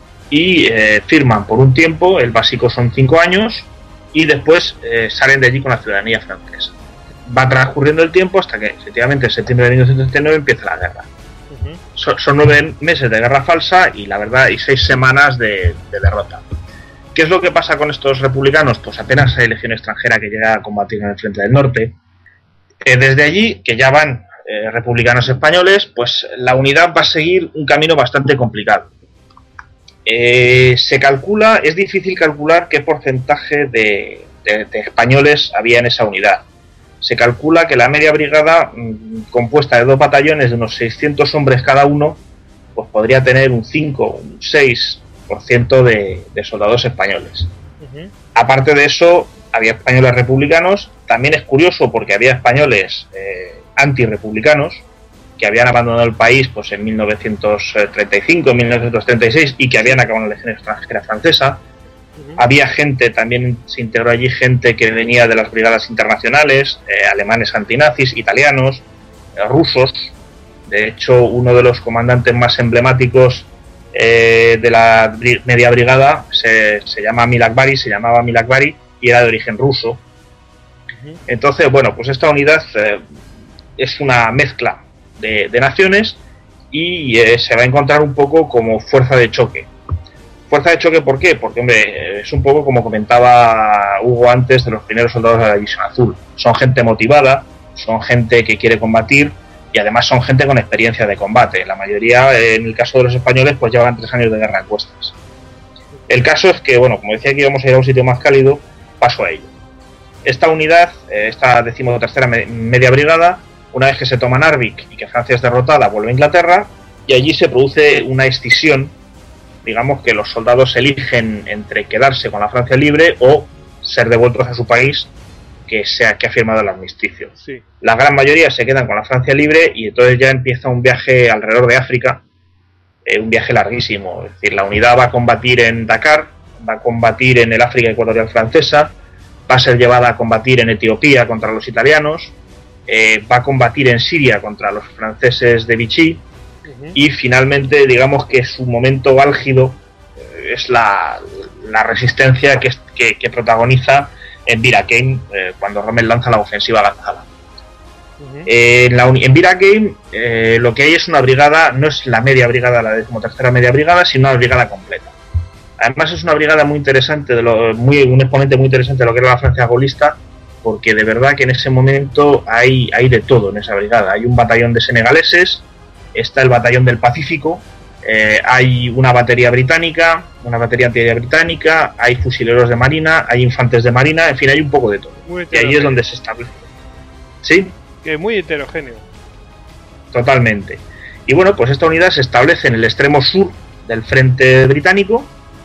y eh, firman por un tiempo, el básico son cinco años, y después eh, salen de allí con la ciudadanía francesa. Va transcurriendo el tiempo hasta que, efectivamente, en septiembre de mil novecientos setenta y nueve empieza la guerra. Uh-huh. Son, son nueve meses de guerra falsa y, la verdad, y seis semanas de, de derrota. ¿Qué es lo que pasa con estos republicanos? Pues apenas hay legión extranjera que llega a combatir en el frente del norte. Eh, desde allí, que ya van eh, republicanos españoles, pues la unidad va a seguir un camino bastante complicado. Eh, se calcula, es difícil calcular qué porcentaje de, de, de españoles había en esa unidad. Se calcula que la media brigada, mmm, compuesta de dos batallones de unos seiscientos hombres cada uno, pues podría tener un cinco, un seis por ciento de, de soldados españoles. Uh-huh. Aparte de eso, había españoles republicanos. También es curioso porque había españoles eh, antirrepublicanos que habían abandonado el país pues en mil novecientos treinta y cinco, mil novecientos treinta y seis y que habían acabado en la Legión Extranjera Francesa. Uh-huh. Había gente, también se integró allí gente que venía de las brigadas internacionales, eh, alemanes antinazis, italianos, eh, rusos. De hecho, uno de los comandantes más emblemáticos eh, de la bri- media brigada se, se llama Milakbari, se llamaba Milakbari y era de origen ruso. Uh-huh. Entonces, bueno, pues esta unidad eh, es una mezcla De, de naciones y eh, se va a encontrar un poco como fuerza de choque. Fuerza de choque, ¿por qué? Porque, hombre, es un poco como comentaba Hugo antes de los primeros soldados de la División Azul. Son gente motivada, son gente que quiere combatir y además son gente con experiencia de combate. La mayoría, en el caso de los españoles, pues llevan tres años de guerra en cuestas. El caso es que, bueno, como decía que íbamos a ir a un sitio más cálido, paso a ello. Esta unidad, eh, esta decimotercera media brigada, una vez que se toma Narvik y que Francia es derrotada, vuelve a Inglaterra y allí se produce una escisión. Digamos que los soldados eligen entre quedarse con la Francia libre o ser devueltos a su país que, sea, que ha firmado el armisticio. Sí. La gran mayoría se quedan con la Francia libre y entonces ya empieza un viaje alrededor de África, eh, un viaje larguísimo. Es decir, la unidad va a combatir en Dakar, va a combatir en el África ecuatorial francesa, va a ser llevada a combatir en Etiopía contra los italianos, Eh, va a combatir en Siria contra los franceses de Vichy. Uh-huh. Y finalmente, digamos que su momento álgido eh, es la, la resistencia que, que, que protagoniza en Bir Hakeim eh, cuando Rommel lanza la ofensiva Gazala. Uh-huh. eh, en, la, en Bir Hakeim eh, lo que hay es una brigada, no es la media brigada, la decimotercera media brigada, sino una brigada completa. Además es una brigada muy interesante, de lo, muy, un exponente muy interesante de lo que era la Francia gaullista, porque de verdad que en ese momento hay, hay de todo en esa brigada. Hay un batallón de senegaleses, está el batallón del Pacífico, eh, hay una batería británica, una batería antiaérea británica, hay fusileros de marina, hay infantes de marina, en fin, hay un poco de todo. Y ahí es donde se establece. ¿Sí? Que es muy heterogéneo. Totalmente. Y bueno, pues esta unidad se establece en el extremo sur del frente británico,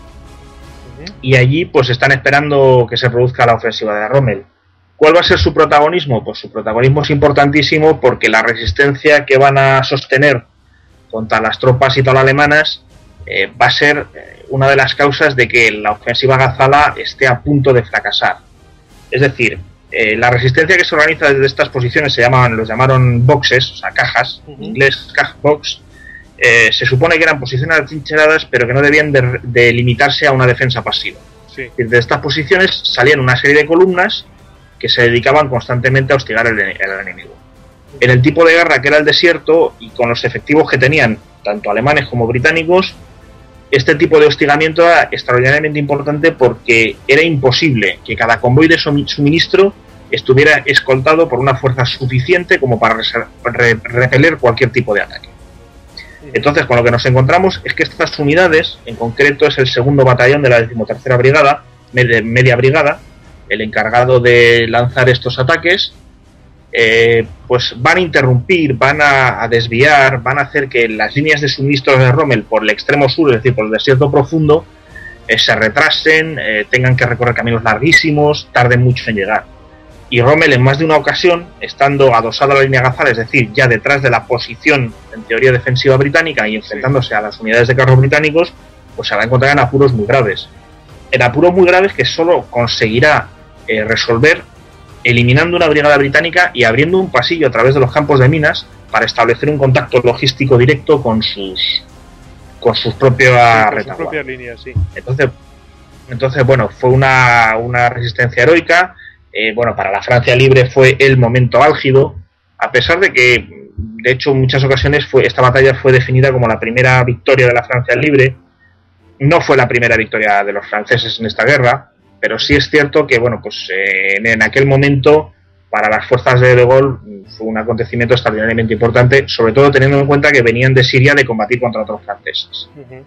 uh-huh. y allí pues están esperando que se produzca la ofensiva de Rommel. ¿Cuál va a ser su protagonismo? Pues su protagonismo es importantísimo porque la resistencia que van a sostener contra las tropas italo-alemanas eh, va a ser una de las causas de que la ofensiva Gazala esté a punto de fracasar. Es decir, eh, la resistencia que se organiza desde estas posiciones se llamaban, los llamaron boxes, o sea, cajas, uh-huh. en inglés caja box, eh, se supone que eran posiciones atrincheradas pero que no debían de, de limitarse a una defensa pasiva. Sí. Es decir, de estas posiciones salían una serie de columnas que se dedicaban constantemente a hostigar al enemigo. En el tipo de guerra que era el desierto y con los efectivos que tenían tanto alemanes como británicos, este tipo de hostigamiento era extraordinariamente importante porque era imposible que cada convoy de suministro estuviera escoltado por una fuerza suficiente como para repeler cualquier tipo de ataque. Entonces, con lo que nos encontramos es que estas unidades, en concreto es el segundo batallón de la decimotercera brigada, media brigada, el encargado de lanzar estos ataques, eh, pues van a interrumpir, van a, a desviar, van a hacer que las líneas de suministros de Rommel por el extremo sur, es decir, por el desierto profundo, eh, se retrasen, eh, tengan que recorrer caminos larguísimos, tarden mucho en llegar. Y Rommel en más de una ocasión, estando adosado a la línea Gazala, es decir, ya detrás de la posición en teoría defensiva británica y enfrentándose a las unidades de carros británicos, pues se va a encontrar en apuros muy graves. En apuros muy graves que solo conseguirá Eh, resolver eliminando una brigada británica y abriendo un pasillo a través de los campos de minas para establecer un contacto logístico directo con sus con sus propias sí, retaguardias. Propia línea, sí. Entonces, entonces bueno, fue una, una resistencia heroica. Eh, bueno, para la Francia libre fue el momento álgido, a pesar de que, de hecho, en muchas ocasiones fue esta batalla fue definida como la primera victoria de la Francia libre. No fue la primera victoria de los franceses en esta guerra, pero sí es cierto que, bueno, pues eh, en, en aquel momento, para las fuerzas de De Gaulle, fue un acontecimiento extraordinariamente importante, sobre todo teniendo en cuenta que venían de Siria de combatir contra otros franceses. Uh-huh.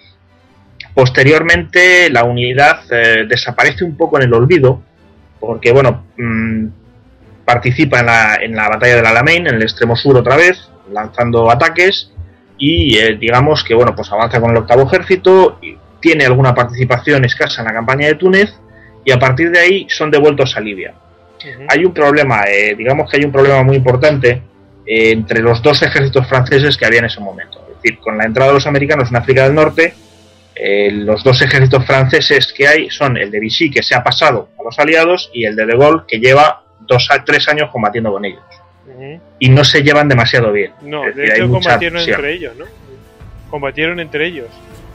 Posteriormente, la unidad eh, desaparece un poco en el olvido, porque, bueno, mmm, participa en la, en la batalla del Alamein, en el extremo sur otra vez, lanzando ataques, y eh, digamos que, bueno, pues avanza con el octavo ejército, y tiene alguna participación escasa en la campaña de Túnez y a partir de ahí son devueltos a Libia. Uh-huh. Hay un problema, eh, digamos que hay un problema muy importante eh, entre los dos ejércitos franceses que había en ese momento. Es decir, con la entrada de los americanos en África del Norte, eh, los dos ejércitos franceses que hay son el de Vichy, que se ha pasado a los aliados, y el de De Gaulle, que lleva dos a tres años combatiendo con ellos. Uh-huh. Y no se llevan demasiado bien. No, es decir, de hecho combatieron entre ellos, ¿no? Combatieron entre ellos.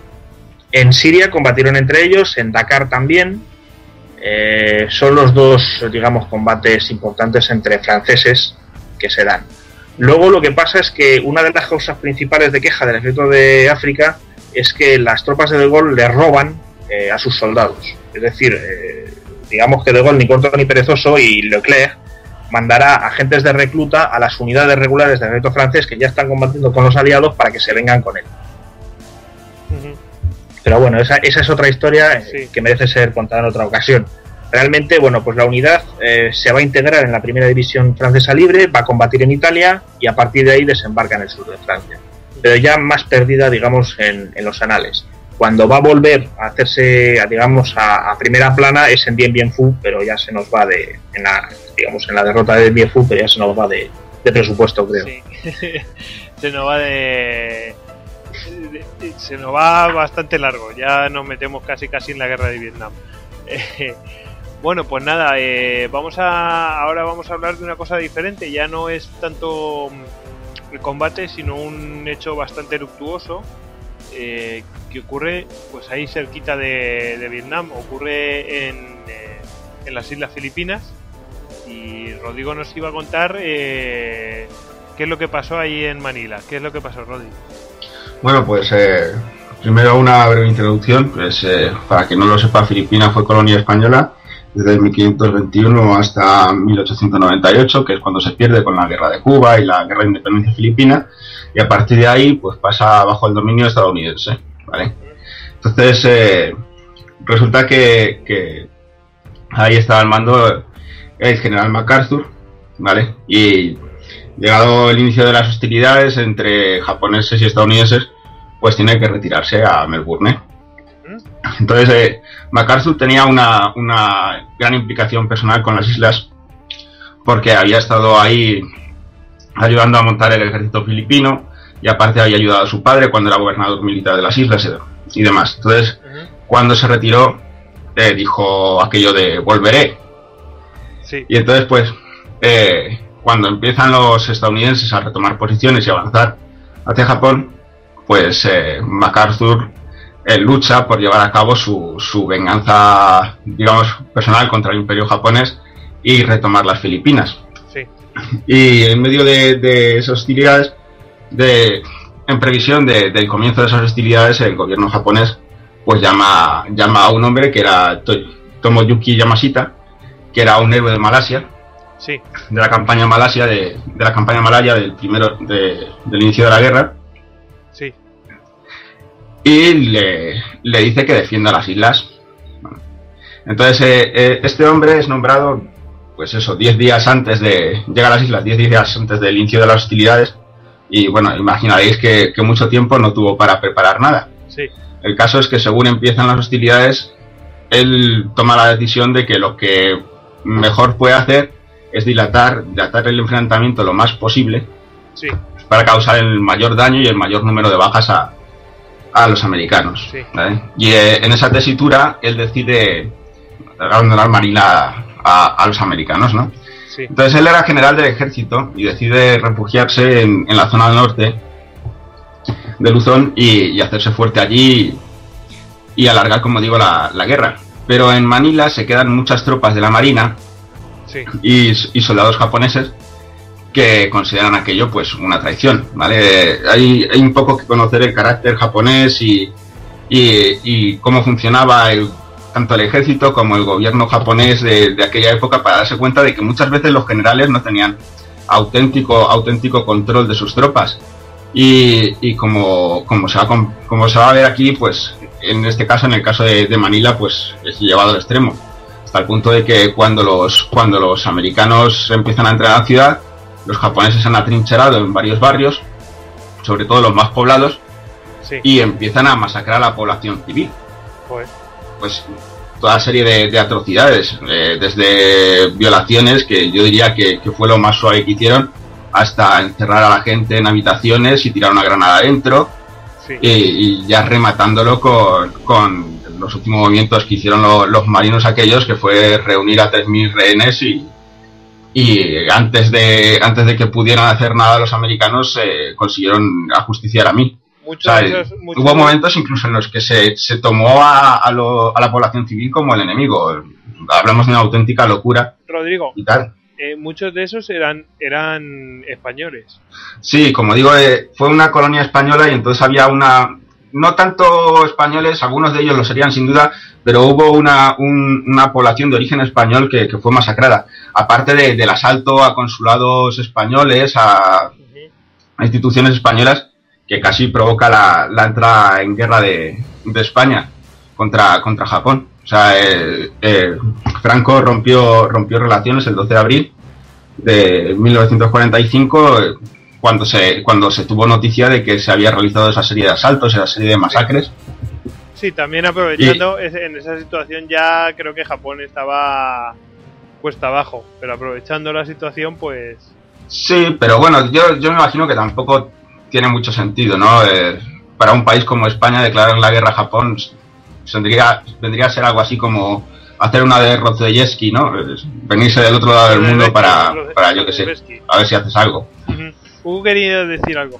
En Siria combatieron entre ellos, en Dakar también. Eh, son los dos, digamos, combates importantes entre franceses que se dan. Luego lo que pasa es que una de las causas principales de queja del ejército de África es que las tropas de De Gaulle le roban eh, a sus soldados. Es decir, eh, digamos que De Gaulle, ni corto ni perezoso, y Leclerc mandará agentes de recluta a las unidades regulares del ejército francés que ya están combatiendo con los aliados para que se vengan con él. Uh-huh. Pero bueno, esa, esa es otra historia eh, sí. que merece ser contada en otra ocasión. Realmente, bueno, pues la unidad eh, se va a integrar en la primera división francesa libre, va a combatir en Italia y a partir de ahí desembarca en el sur de Francia. Pero ya más perdida, digamos, en, en los anales. Cuando va a volver a hacerse, a, digamos, a, a primera plana es en Dien Bien Phu, pero ya se nos va de, en la, digamos, en la derrota de Dien Bien Phu, pero ya se nos va de, de presupuesto, creo. Sí. se nos va de, de, de, se nos va bastante largo. Ya nos metemos casi casi en la guerra de Vietnam. Eh, bueno, pues nada, eh, vamos a, ahora vamos a hablar de una cosa diferente. Ya no es tanto el combate, sino un hecho bastante luctuoso. Eh, que ocurre pues ahí cerquita de, de Vietnam, ocurre en, eh, en las Islas Filipinas, y Rodrigo nos iba a contar eh, qué es lo que pasó ahí en Manila. ¿Qué es lo que pasó, Rodrigo? Bueno, pues eh, primero una breve introducción. Pues eh, para quien no lo sepa, Filipinas fue colonia española desde mil quinientos veintiuno hasta mil ochocientos noventa y ocho, que es cuando se pierde con la guerra de Cuba y la guerra de independencia filipina, y a partir de ahí pues pasa bajo el dominio estadounidense, ¿vale? Entonces eh, resulta que, que ahí estaba al mando el general MacArthur, ¿vale? Y llegado el inicio de las hostilidades entre japoneses y estadounidenses, pues tiene que retirarse a Melbourne. Entonces eh, MacArthur tenía una, una gran implicación personal con las islas, porque había estado ahí ayudando a montar el ejército filipino, y aparte había ayudado a su padre cuando era gobernador militar de las islas y demás. Entonces, uh-huh. cuando se retiró, eh, dijo aquello de volveré. Sí. Y entonces, pues, eh, cuando empiezan los estadounidenses a retomar posiciones y avanzar hacia Japón, pues eh, MacArthur eh, lucha por llevar a cabo su, su venganza, digamos, personal contra el imperio japonés y retomar las Filipinas. Sí. Y en medio de, de esas hostilidades, de, en previsión de, del comienzo de esas hostilidades, el gobierno japonés pues llama, llama a un hombre que era to, Tomoyuki Yamashita, que era un héroe de Malasia, sí. de la campaña Malasia, de, de la campaña malaya del primero de, del inicio de la guerra. Sí. Y le, le dice que defienda las islas. Entonces eh, eh, este hombre es nombrado, pues eso, diez días antes de llegar a las islas, diez días antes del inicio de las hostilidades. Y bueno, imaginaréis que, que mucho tiempo no tuvo para preparar nada. Sí. El caso es que según empiezan las hostilidades, él toma la decisión de que lo que mejor puede hacer es dilatar, dilatar el enfrentamiento lo más posible, sí. para causar el mayor daño y el mayor número de bajas a, a los americanos. Sí. ¿Vale? Y eh, en esa tesitura él decide abandonar Manila a, a los americanos, ¿no? Sí. Entonces él era general del ejército y decide refugiarse en, en la zona del norte de Luzón y, y hacerse fuerte allí y, y alargar, como digo, la, la guerra. Pero en Manila se quedan muchas tropas de la marina, sí. y, y soldados japoneses que consideran aquello pues una traición, ¿vale? Hay, hay un poco que conocer el carácter japonés y, y, y cómo funcionaba el tanto el ejército como el gobierno japonés de, de aquella época, para darse cuenta de que muchas veces los generales no tenían auténtico auténtico control de sus tropas. Y, y como, como, se va, como se va a ver aquí, pues en este caso, en el caso de, de Manila, pues es llevado al extremo, hasta el punto de que cuando los, cuando los americanos empiezan a entrar a la ciudad, los japoneses se han atrincherado en varios barrios, sobre todo los más poblados, sí. y empiezan a masacrar a la población civil. Joder. Pues toda serie de, de atrocidades, eh, desde violaciones, que yo diría que, que fue lo más suave que hicieron, hasta encerrar a la gente en habitaciones y tirar una granada adentro, sí. y, y ya rematándolo con, con los últimos movimientos que hicieron lo, los marinos aquellos, que fue reunir a tres mil rehenes y, y antes de antes de que pudieran hacer nada los americanos, eh, consiguieron ajusticiar a mí. Muchos, o sea, muchos, muchos hubo momentos incluso en los que se, se tomó a, a, lo, a la población civil como el enemigo. Hablamos de una auténtica locura. Rodrigo, y tal. Eh, muchos de esos eran eran españoles. Sí, como digo, eh, fue una colonia española y entonces había una... No tanto españoles, algunos de ellos lo serían sin duda, pero hubo una, un, una población de origen español que, que fue masacrada. Aparte de, del asalto a consulados españoles, a, a instituciones españolas, que casi provoca la, la entrada en guerra de, de España contra, contra Japón. O sea, eh, eh, Franco rompió, rompió relaciones el doce de abril de mil novecientos cuarenta y cinco, eh, cuando se, cuando se tuvo noticia de que se había realizado esa serie de asaltos, esa serie de masacres. Sí, también aprovechando, y, en esa situación ya creo que Japón estaba cuesta abajo, pero aprovechando la situación, pues... Sí, pero bueno, yo, yo me imagino que tampoco tiene mucho sentido, ¿no? Eh, para un país como España declarar la guerra a Japón vendría, vendría a ser algo así como hacer una de Dostoyevsky, ¿no? Venirse del otro lado del mundo para, para yo qué sé, a ver si haces algo. Hugo quería decir algo.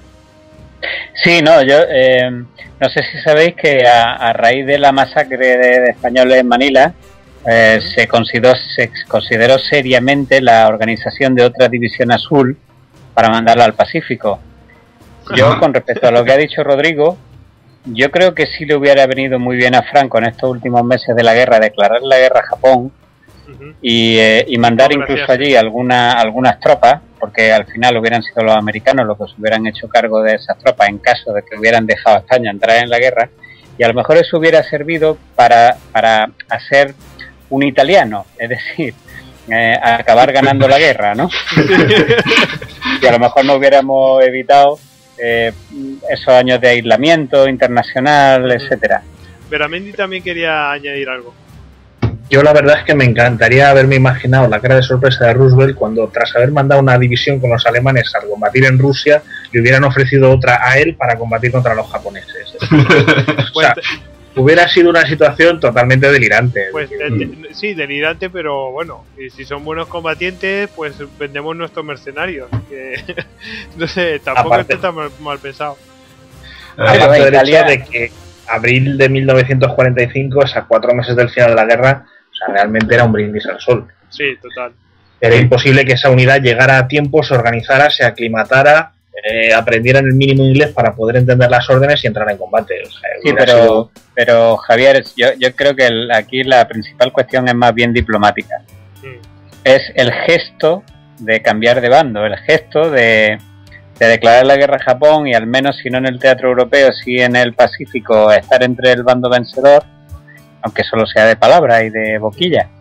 Sí, no, yo eh, no sé si sabéis que a, a raíz de la masacre de, de españoles en Manila, eh, se consideró, se consideró seriamente la organización de otra división azul para mandarla al Pacífico. Yo, con respecto a lo que ha dicho Rodrigo, yo creo que sí le hubiera venido muy bien a Franco en estos últimos meses de la guerra declarar la guerra a Japón uh-huh. y, eh, y mandar no, incluso allí alguna, algunas tropas, porque al final hubieran sido los americanos los que se hubieran hecho cargo de esas tropas en caso de que hubieran dejado a España entrar en la guerra, y a lo mejor eso hubiera servido para, para hacer un italiano, es decir, eh, acabar ganando la guerra, ¿no? Y a lo mejor no hubiéramos evitado Eh, esos años de aislamiento internacional, etcétera. Veramendi también quería añadir algo. Yo la verdad es que me encantaría haberme imaginado la cara de sorpresa de Roosevelt cuando, tras haber mandado una división con los alemanes a combatir en Rusia, le hubieran ofrecido otra a él para combatir contra los japoneses. O sea, hubiera sido una situación totalmente delirante. Pues de, de, sí, delirante, pero bueno, y si son buenos combatientes, pues vendemos nuestros mercenarios. Que, no sé, tampoco aparte, está tan mal, mal pensado. Aparte del hecho de que abril de mil novecientos cuarenta y cinco, es a cuatro meses del final de la guerra, o sea, realmente era un brindis al sol. Sí, total. Era imposible que esa unidad llegara a tiempo, se organizara, se aclimatara, Eh, aprendieran el mínimo inglés para poder entender las órdenes y entrar en combate. O sea, sí, pero, sido... pero Javier, yo, yo creo que el, aquí la principal cuestión es más bien diplomática. Mm. Es el gesto de cambiar de bando, el gesto de, de declarar la guerra a Japón y al menos, si no en el teatro europeo, sí en el Pacífico, estar entre el bando vencedor, aunque solo sea de palabra y de boquilla.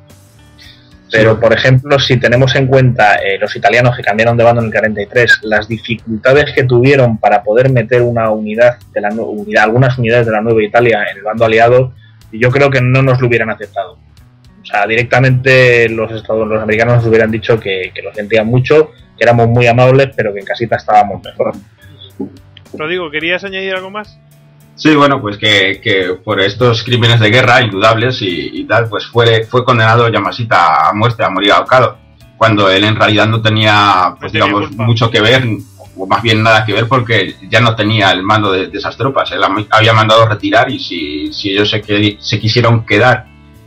Pero, por ejemplo, si tenemos en cuenta eh, los italianos que cambiaron de bando en el cuarenta y tres, las dificultades que tuvieron para poder meter una unidad, de la unidad, algunas unidades de la Nueva Italia en el bando aliado, yo creo que no nos lo hubieran aceptado. O sea, directamente los estados, los americanos nos hubieran dicho que, que lo sentían mucho, que éramos muy amables, pero que en casita estábamos mejor. Rodrigo, ¿querías añadir algo más? Sí, bueno, pues que, que por estos crímenes de guerra indudables y, y tal, pues fue, fue condenado Yamashita a muerte, a morir ahorcado, cuando él en realidad no tenía, pues no digamos, tenía mucho que ver, o más bien nada que ver, porque ya no tenía el mando de, de esas tropas. Él había mandado retirar y si, si ellos se, se quisieron quedar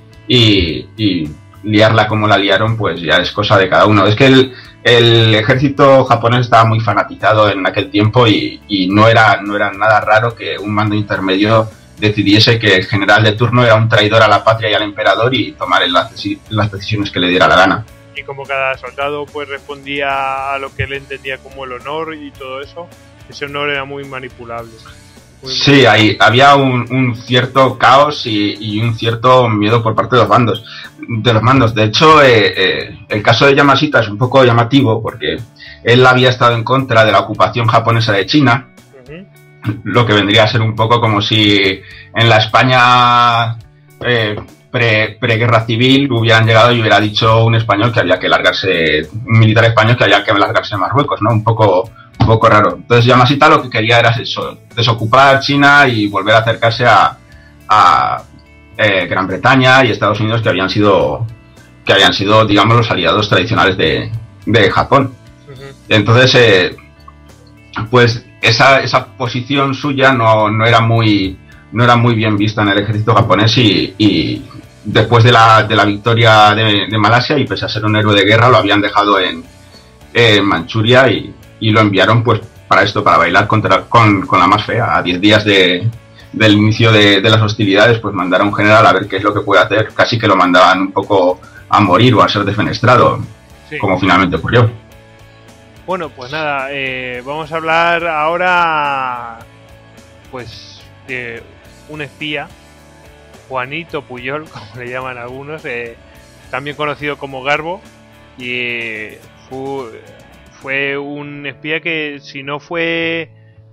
y, y liarla como la liaron, pues ya es cosa de cada uno. Es que el, el ejército japonés estaba muy fanatizado en aquel tiempo y, y no era no era nada raro que un mando intermedio decidiese que el general de turno era un traidor a la patria y al emperador y tomar las, las decisiones que le diera la gana. Y como cada soldado pues respondía a lo que él entendía como el honor y todo eso, ese honor era muy manipulable. Muy sí, hay, había un, un cierto caos y, y un cierto miedo por parte de los bandos, de los mandos. De hecho, eh, eh, el caso de Yamashita es un poco llamativo porque él había estado en contra de la ocupación japonesa de China, uh-huh. lo que vendría a ser un poco como si en la España eh, pre, pre-guerra civil hubieran llegado y hubiera dicho un español que había que largarse, un militar español que había que largarse a Marruecos, ¿no? Un poco, un poco raro. Entonces Yamashita lo que quería era eso, desocupar China y volver a acercarse a, a eh, Gran Bretaña y Estados Unidos, que habían sido, que habían sido, digamos, los aliados tradicionales de, de Japón. Uh-huh. Entonces, eh, pues esa, esa posición suya no, no era muy no era muy bien vista en el ejército japonés y, y después de la, de la victoria de, de Malasia, y pese a ser un héroe de guerra, lo habían dejado en, en Manchuria y, y lo enviaron pues para esto, para bailar contra, con, con la más fea. A diez días de, del inicio de, de las hostilidades, pues mandar a un general a ver qué es lo que puede hacer. Casi que lo mandaban un poco a morir o a ser defenestrado, sí, como finalmente ocurrió. Bueno, pues nada, eh, vamos a hablar ahora pues de un espía, Juanito Puyol, como le llaman algunos, eh, también conocido como Garbo, y eh, fue, fue un espía que, si no fue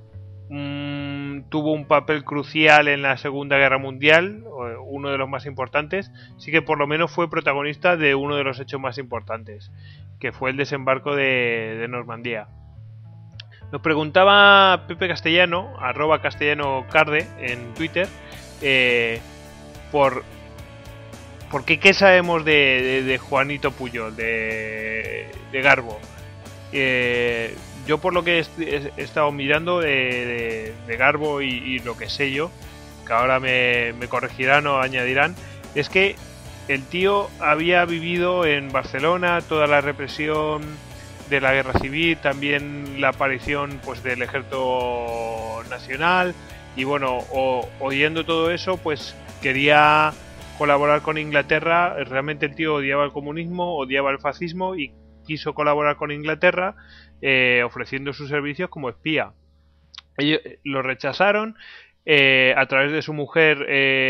mmm, tuvo un papel crucial en la Segunda Guerra Mundial, uno de los más importantes, sí que por lo menos fue protagonista de uno de los hechos más importantes, que fue el desembarco de, de Normandía. Nos preguntaba Pepe Castellano, arroba castellano carde en Twitter, eh, por, por qué, qué sabemos de, de, de Juanito Puyol, de, de Garbo. Eh, yo, por lo que he, he estado mirando de, de, de Garbo y, y lo que sé yo, que ahora me, me corregirán o añadirán, es que el tío había vivido en Barcelona toda la represión de la guerra civil, también la aparición pues del ejército nacional, y bueno, o, oyendo todo eso, pues quería colaborar con Inglaterra. Realmente el tío odiaba el comunismo, odiaba el fascismo y quiso colaborar con Inglaterra, eh, ofreciendo sus servicios como espía. Ellos lo rechazaron. Eh, a través de su mujer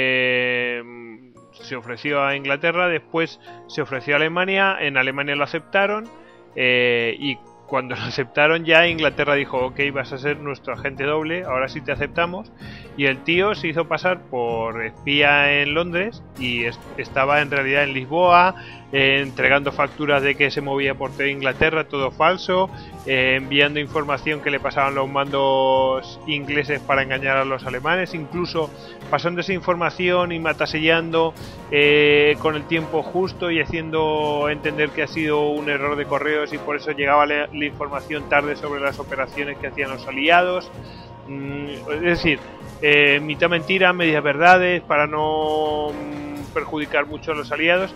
eh, se ofreció a Inglaterra, después se ofreció a Alemania, en Alemania lo aceptaron, eh, y cuando lo aceptaron ya Inglaterra dijo: ok, vas a ser nuestro agente doble, ahora sí te aceptamos. Y el tío se hizo pasar por espía en Londres y est- estaba en realidad en Lisboa, eh, entregando facturas de que se movía por toda Inglaterra, todo falso, eh, enviando información que le pasaban los mandos ingleses para engañar a los alemanes, incluso pasando esa información y matasellando eh, con el tiempo justo y haciendo entender que ha sido un error de correos y por eso llegaba la, la información tarde sobre las operaciones que hacían los aliados. Mm, es decir, eh, mitad mentira, medias verdades, para no mm, perjudicar mucho a los aliados.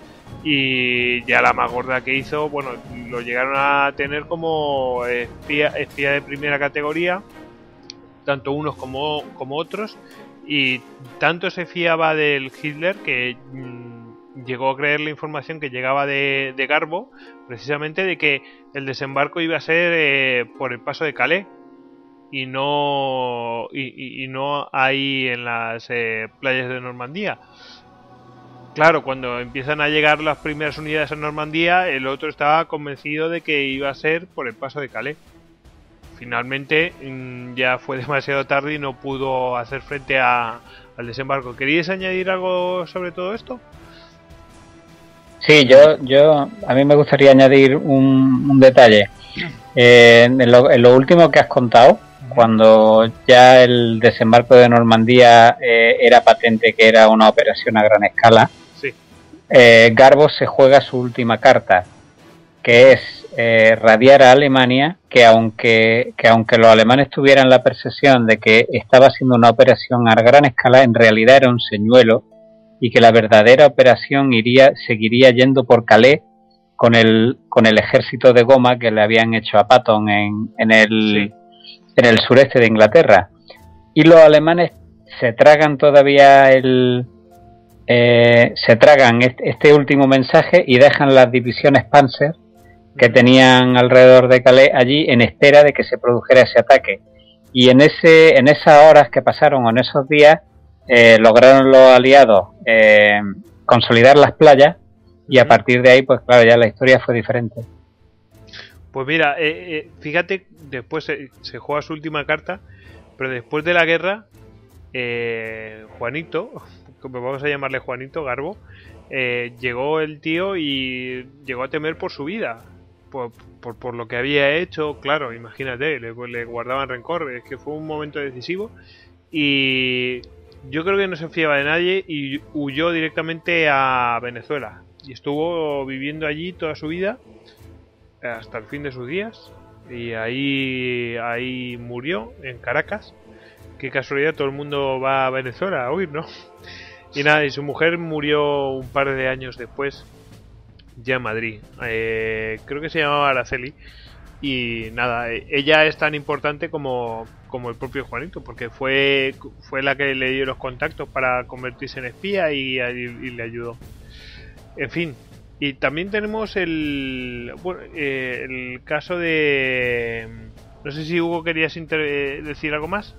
Y ya la más gorda que hizo, bueno, lo llegaron a tener como espía, espía de primera categoría, tanto unos como, como otros, y tanto se fiaba del Hitler que mmm, llegó a creer la información que llegaba de, de Garbo, precisamente de que el desembarco iba a ser eh, por el paso de Calais y no y, y, y no ahí en las eh, playas de Normandía. Claro, cuando empiezan a llegar las primeras unidades a Normandía, el otro estaba convencido de que iba a ser por el paso de Calais. Finalmente mmm, ya fue demasiado tarde y no pudo hacer frente a, al desembarco. ¿Queríais añadir algo sobre todo esto? Sí, yo, yo a mí me gustaría añadir un, un detalle. Eh, en, lo, en lo último que has contado, cuando ya el desembarco de Normandía eh, era patente que era una operación a gran escala, sí. eh, Garbo se juega su última carta, que es eh, radiar a Alemania que aunque, que aunque los alemanes tuvieran la percepción de que estaba haciendo una operación a gran escala, en realidad era un señuelo y que la verdadera operación iría seguiría yendo por Calais con el con el ejército de goma que le habían hecho a Patton en, en el sí. en el sureste de Inglaterra. Y los alemanes se tragan todavía el eh, se tragan este, este último mensaje y dejan las divisiones Panzer que tenían alrededor de Calais allí en espera de que se produjera ese ataque. Y en ese en esas horas que pasaron, en esos días, eh, lograron los aliados eh, consolidar las playas, y a partir de ahí, pues claro, ya la historia fue diferente. Pues mira, eh, eh, fíjate, después se, se juega su última carta, pero después de la guerra, eh, Juanito como vamos a llamarle Juanito Garbo, eh, llegó el tío y llegó a temer por su vida. Por, por, por lo que había hecho, claro, imagínate, le, le guardaban rencor, es que fue un momento decisivo y yo creo que no se fiaba de nadie y huyó directamente a Venezuela y estuvo viviendo allí toda su vida hasta el fin de sus días y ahí, ahí murió en Caracas. Qué casualidad, todo el mundo va a Venezuela a huir, ¿no? Y nada, y su mujer murió un par de años después ya en Madrid, eh, creo que se llamaba Araceli y nada, ella es tan importante como, como el propio Juanito porque fue, fue la que le dio los contactos para convertirse en espía y, y, y le ayudó. En fin, y también tenemos el, bueno, eh, el caso de, no sé si Hugo querías inter- decir algo más.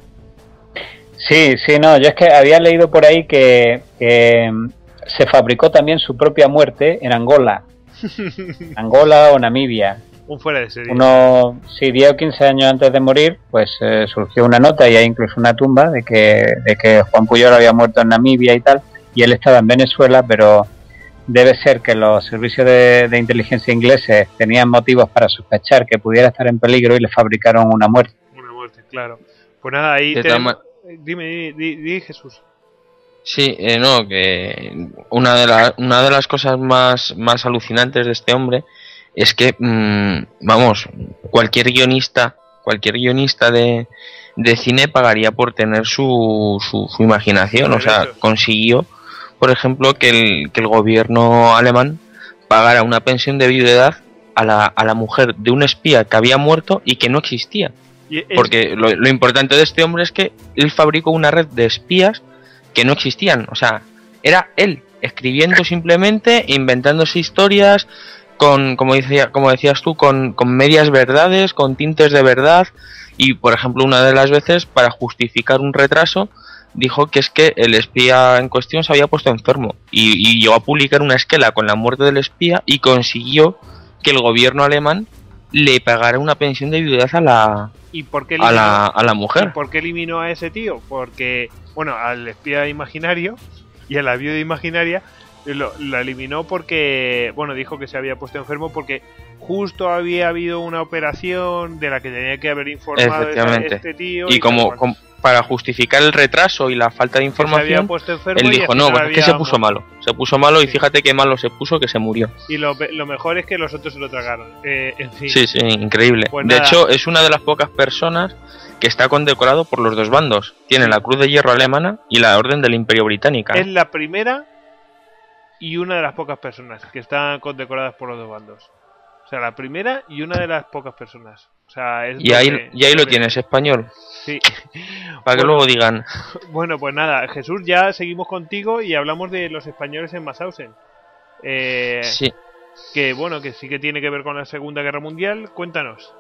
Sí, sí, no, yo es que había leído por ahí que, que se fabricó también su propia muerte en Angola. Angola o Namibia. Un fuera de serie. Uno, sí, diez o quince años antes de morir, pues eh, surgió una nota y hay incluso una tumba de que, de que Juan Puyol había muerto en Namibia y tal, y él estaba en Venezuela, pero debe ser que los servicios de, de inteligencia ingleses tenían motivos para sospechar que pudiera estar en peligro y le fabricaron una muerte. Una muerte, claro. Pues nada, ahí te... Dime, dime, dime, Jesús. Sí, eh, no, que una de, la, una de las cosas más, más alucinantes de este hombre es que, mmm, vamos, cualquier guionista, cualquier guionista de, de cine pagaría por tener su, su, su imaginación. O sea, consiguió, por ejemplo, que el, que el gobierno alemán pagara una pensión de viudedad a la, a la mujer de un espía que había muerto y que no existía. Porque lo, lo importante de este hombre es que él fabricó una red de espías que no existían. O sea, era él escribiendo simplemente, inventándose historias con, como decía, como decías tú, con, con medias verdades, con tintes de verdad. Y por ejemplo, una de las veces, para justificar un retraso, dijo que es que el espía en cuestión se había puesto enfermo y, y llegó a publicar una esquela con la muerte del espía y consiguió que el gobierno alemán le pagara una pensión de viudedad a la ¿Y por qué a la a la mujer. ¿Y por qué eliminó a ese tío? Porque, bueno, al espía imaginario y a la viuda imaginaria lo, lo eliminó porque, bueno, dijo que se había puesto enfermo porque justo había habido una operación de la que tenía que haber informado Efectivamente. este tío. Y, y como, bueno, como para justificar el retraso y la falta de información, él dijo, no, bueno, es que se puso malo. Se puso malo y fíjate qué malo se puso que se murió. Y lo, lo mejor es que los otros se lo tragaron. Eh, en fin. Sí, sí, increíble. Pues de nada. hecho, es una de las pocas personas que está condecorado por los dos bandos. Tiene la Cruz de Hierro alemana y la Orden del Imperio Británica. Es la primera y una de las pocas personas que están condecoradas por los dos bandos. O sea, la primera y una de las pocas personas. O sea, es y, ahí, y ahí lo tienes, español. Sí. Para que bueno, luego digan. Bueno, pues nada, Jesús, ya seguimos contigo y hablamos de los españoles en Mauthausen. Eh, sí. Que bueno, que sí que tiene que ver con la Segunda Guerra Mundial. Cuéntanos.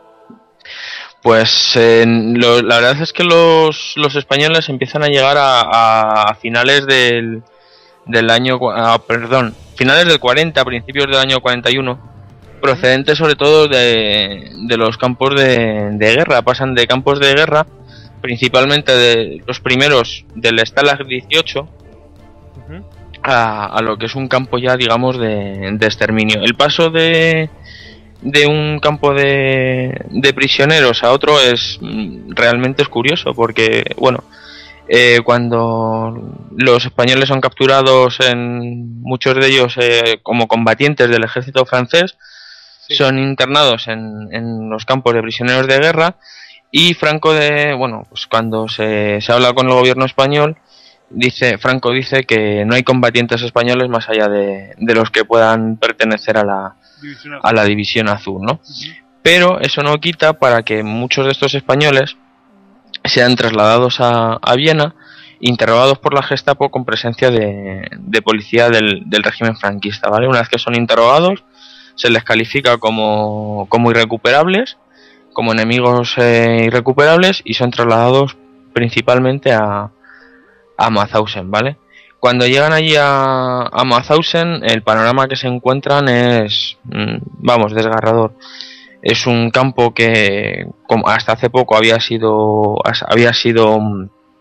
Pues eh, lo, la verdad es que los, los españoles empiezan a llegar a, a finales del, del año... A, perdón, finales del cuarenta, principios del año cuarenta y uno. Procedentes sobre todo de, de los campos de, de guerra. Pasan de campos de guerra, principalmente de los primeros del Stalag dieciocho, uh-huh. a, a lo que es un campo ya, digamos, de, de exterminio. El paso de, de un campo de, de prisioneros a otro es realmente es curioso, porque, bueno, eh, cuando los españoles son capturados, en muchos de ellos eh, como combatientes del ejército francés, sí. Son internados en, en los campos de prisioneros de guerra. Y Franco, de bueno, pues cuando se, se habla con el gobierno español, dice Franco dice que no hay combatientes españoles más allá de, de los que puedan pertenecer a la, a la División Azul, ¿no? Uh-huh. Pero eso no quita para que muchos de estos españoles sean trasladados a, a Viena, interrogados por la Gestapo con presencia de, de policía del, del régimen franquista, ¿vale? Una vez que son interrogados, se les califica como, como irrecuperables, como enemigos eh, irrecuperables, y son trasladados principalmente a, a Mauthausen, ¿vale? Cuando llegan allí a, a Mauthausen, el panorama que se encuentran es, mmm, vamos, desgarrador. Es un campo que como hasta hace poco había sido había sido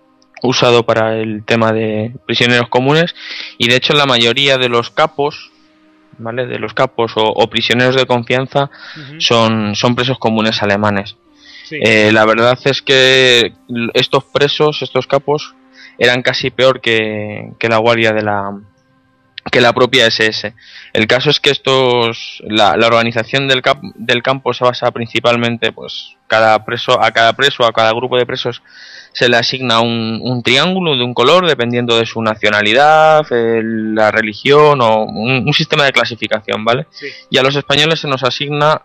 usado para el tema de prisioneros comunes, y de hecho la mayoría de los capos, ¿vale? De los capos o, o prisioneros de confianza uh-huh. son, son presos comunes alemanes. Sí. Eh, la verdad es que estos presos, estos capos, eran casi peor que, que la guardia de la que la propia ese ese. El caso es que estos la, la organización del, cap, del campo se basa principalmente, pues cada preso a cada preso a cada grupo de presos se le asigna un, un triángulo de un color dependiendo de su nacionalidad, el, la religión o un, un sistema de clasificación, ¿vale? Sí. Y a los españoles se nos asigna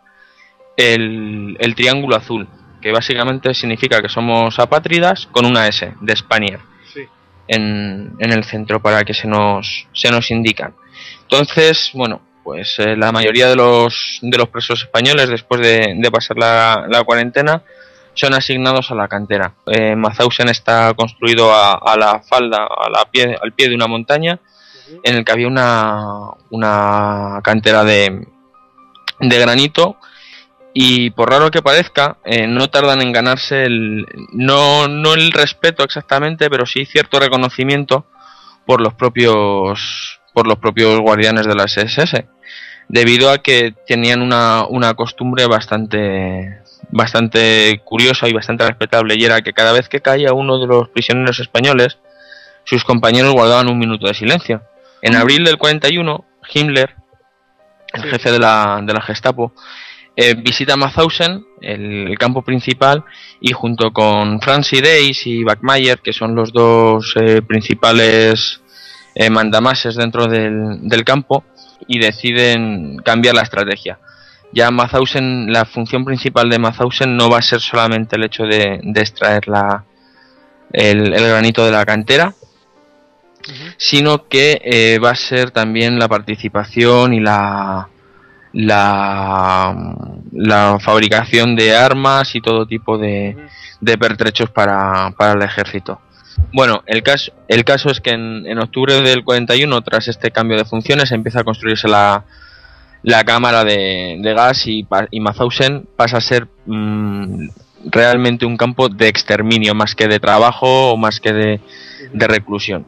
el, el triángulo azul, que básicamente significa que somos apátridas con una S de Spaniard. En, en el centro para que se nos se nos indican. Entonces, bueno, pues eh, la mayoría de los de los presos españoles, después de, de pasar la, la cuarentena, son asignados a la cantera. Eh, Mauthausen está construido a, a la falda, a la pie, al pie de una montaña, uh-huh. en el que había una una cantera de de granito. Y por raro que parezca, eh, no tardan en ganarse el no, no el respeto exactamente, pero sí cierto reconocimiento por los propios por los propios guardianes de la ese ese ese, debido a que tenían una, una costumbre bastante bastante curiosa y bastante respetable, y era que cada vez que caía uno de los prisioneros españoles, sus compañeros guardaban un minuto de silencio. En abril del cuarenta y uno, Himmler, el sí. jefe de la, de la Gestapo, Eh, visita Mauthausen, el, el campo principal, y junto con Francis Days y Backmayer, que son los dos eh, principales eh, mandamases dentro del, del campo, y deciden cambiar la estrategia. Ya Mauthausen, la función principal de Mauthausen no va a ser solamente el hecho de, de extraer la, el, el granito de la cantera, uh-huh. sino que eh, va a ser también la participación y la La, la fabricación de armas y todo tipo de, de pertrechos para, para el ejército. Bueno, el caso, el caso es que en, en octubre del cuarenta y uno, tras este cambio de funciones, empieza a construirse la, la cámara de, de gas y, y Mauthausen pasa a ser mmm, realmente un campo de exterminio, más que de trabajo o más que de, de reclusión.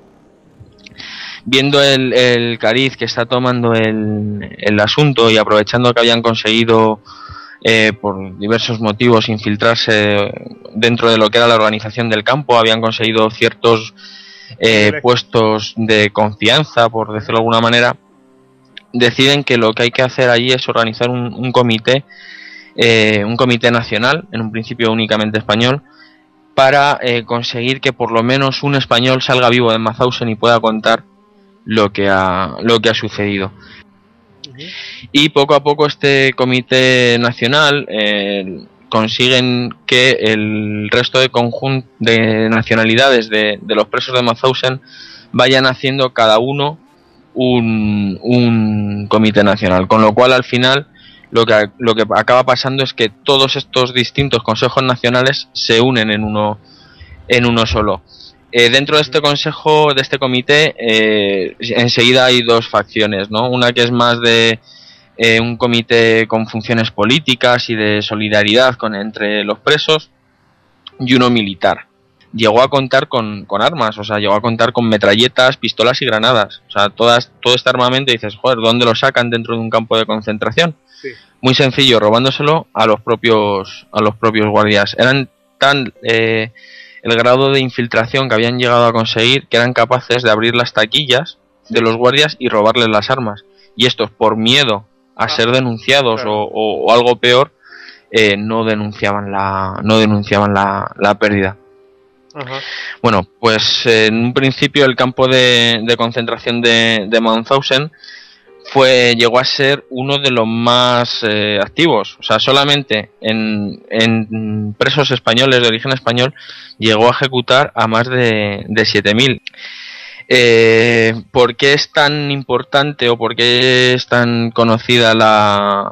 Viendo el, el cariz que está tomando el, el asunto y aprovechando que habían conseguido eh, por diversos motivos infiltrarse dentro de lo que era la organización del campo, habían conseguido ciertos eh, puestos de confianza, por decirlo de alguna manera, deciden que lo que hay que hacer allí es organizar un, un comité, eh, un comité nacional, en un principio únicamente español, para eh, conseguir que por lo menos un español salga vivo de Mauthausen y pueda contar lo que ha lo que ha sucedido. Uh-huh. Y poco a poco este comité nacional eh, consiguen que el resto de conjunto de nacionalidades de, de los presos de Mauthausen vayan haciendo cada uno un, un comité nacional, con lo cual al final lo que lo que acaba pasando es que todos estos distintos consejos nacionales se unen en uno en uno solo. Eh, dentro de este consejo, de este comité, eh, enseguida hay dos facciones, ¿no? Una que es más de eh, un comité con funciones políticas y de solidaridad con entre los presos, y uno militar. Llegó a contar con, con armas, o sea, llegó a contar con metralletas, pistolas y granadas. O sea, todas, todo este armamento, dices, joder, ¿dónde lo sacan dentro de un campo de concentración? Sí. Muy sencillo, robándoselo a los propios, a los propios guardias. Eran tan... Eh, el grado de infiltración que habían llegado a conseguir que eran capaces de abrir las taquillas de los guardias y robarles las armas. Y estos, por miedo a ser denunciados o, o, o algo peor, eh, no denunciaban la no denunciaban la, la pérdida. Ajá. Bueno, pues eh, en un principio el campo de, de concentración de, de Mauthausen fue llegó a ser uno de los más eh, activos. O sea, solamente en, en presos españoles de origen español llegó a ejecutar a más de, de siete mil. Eh, ¿Por qué es tan importante o por qué es tan conocida la,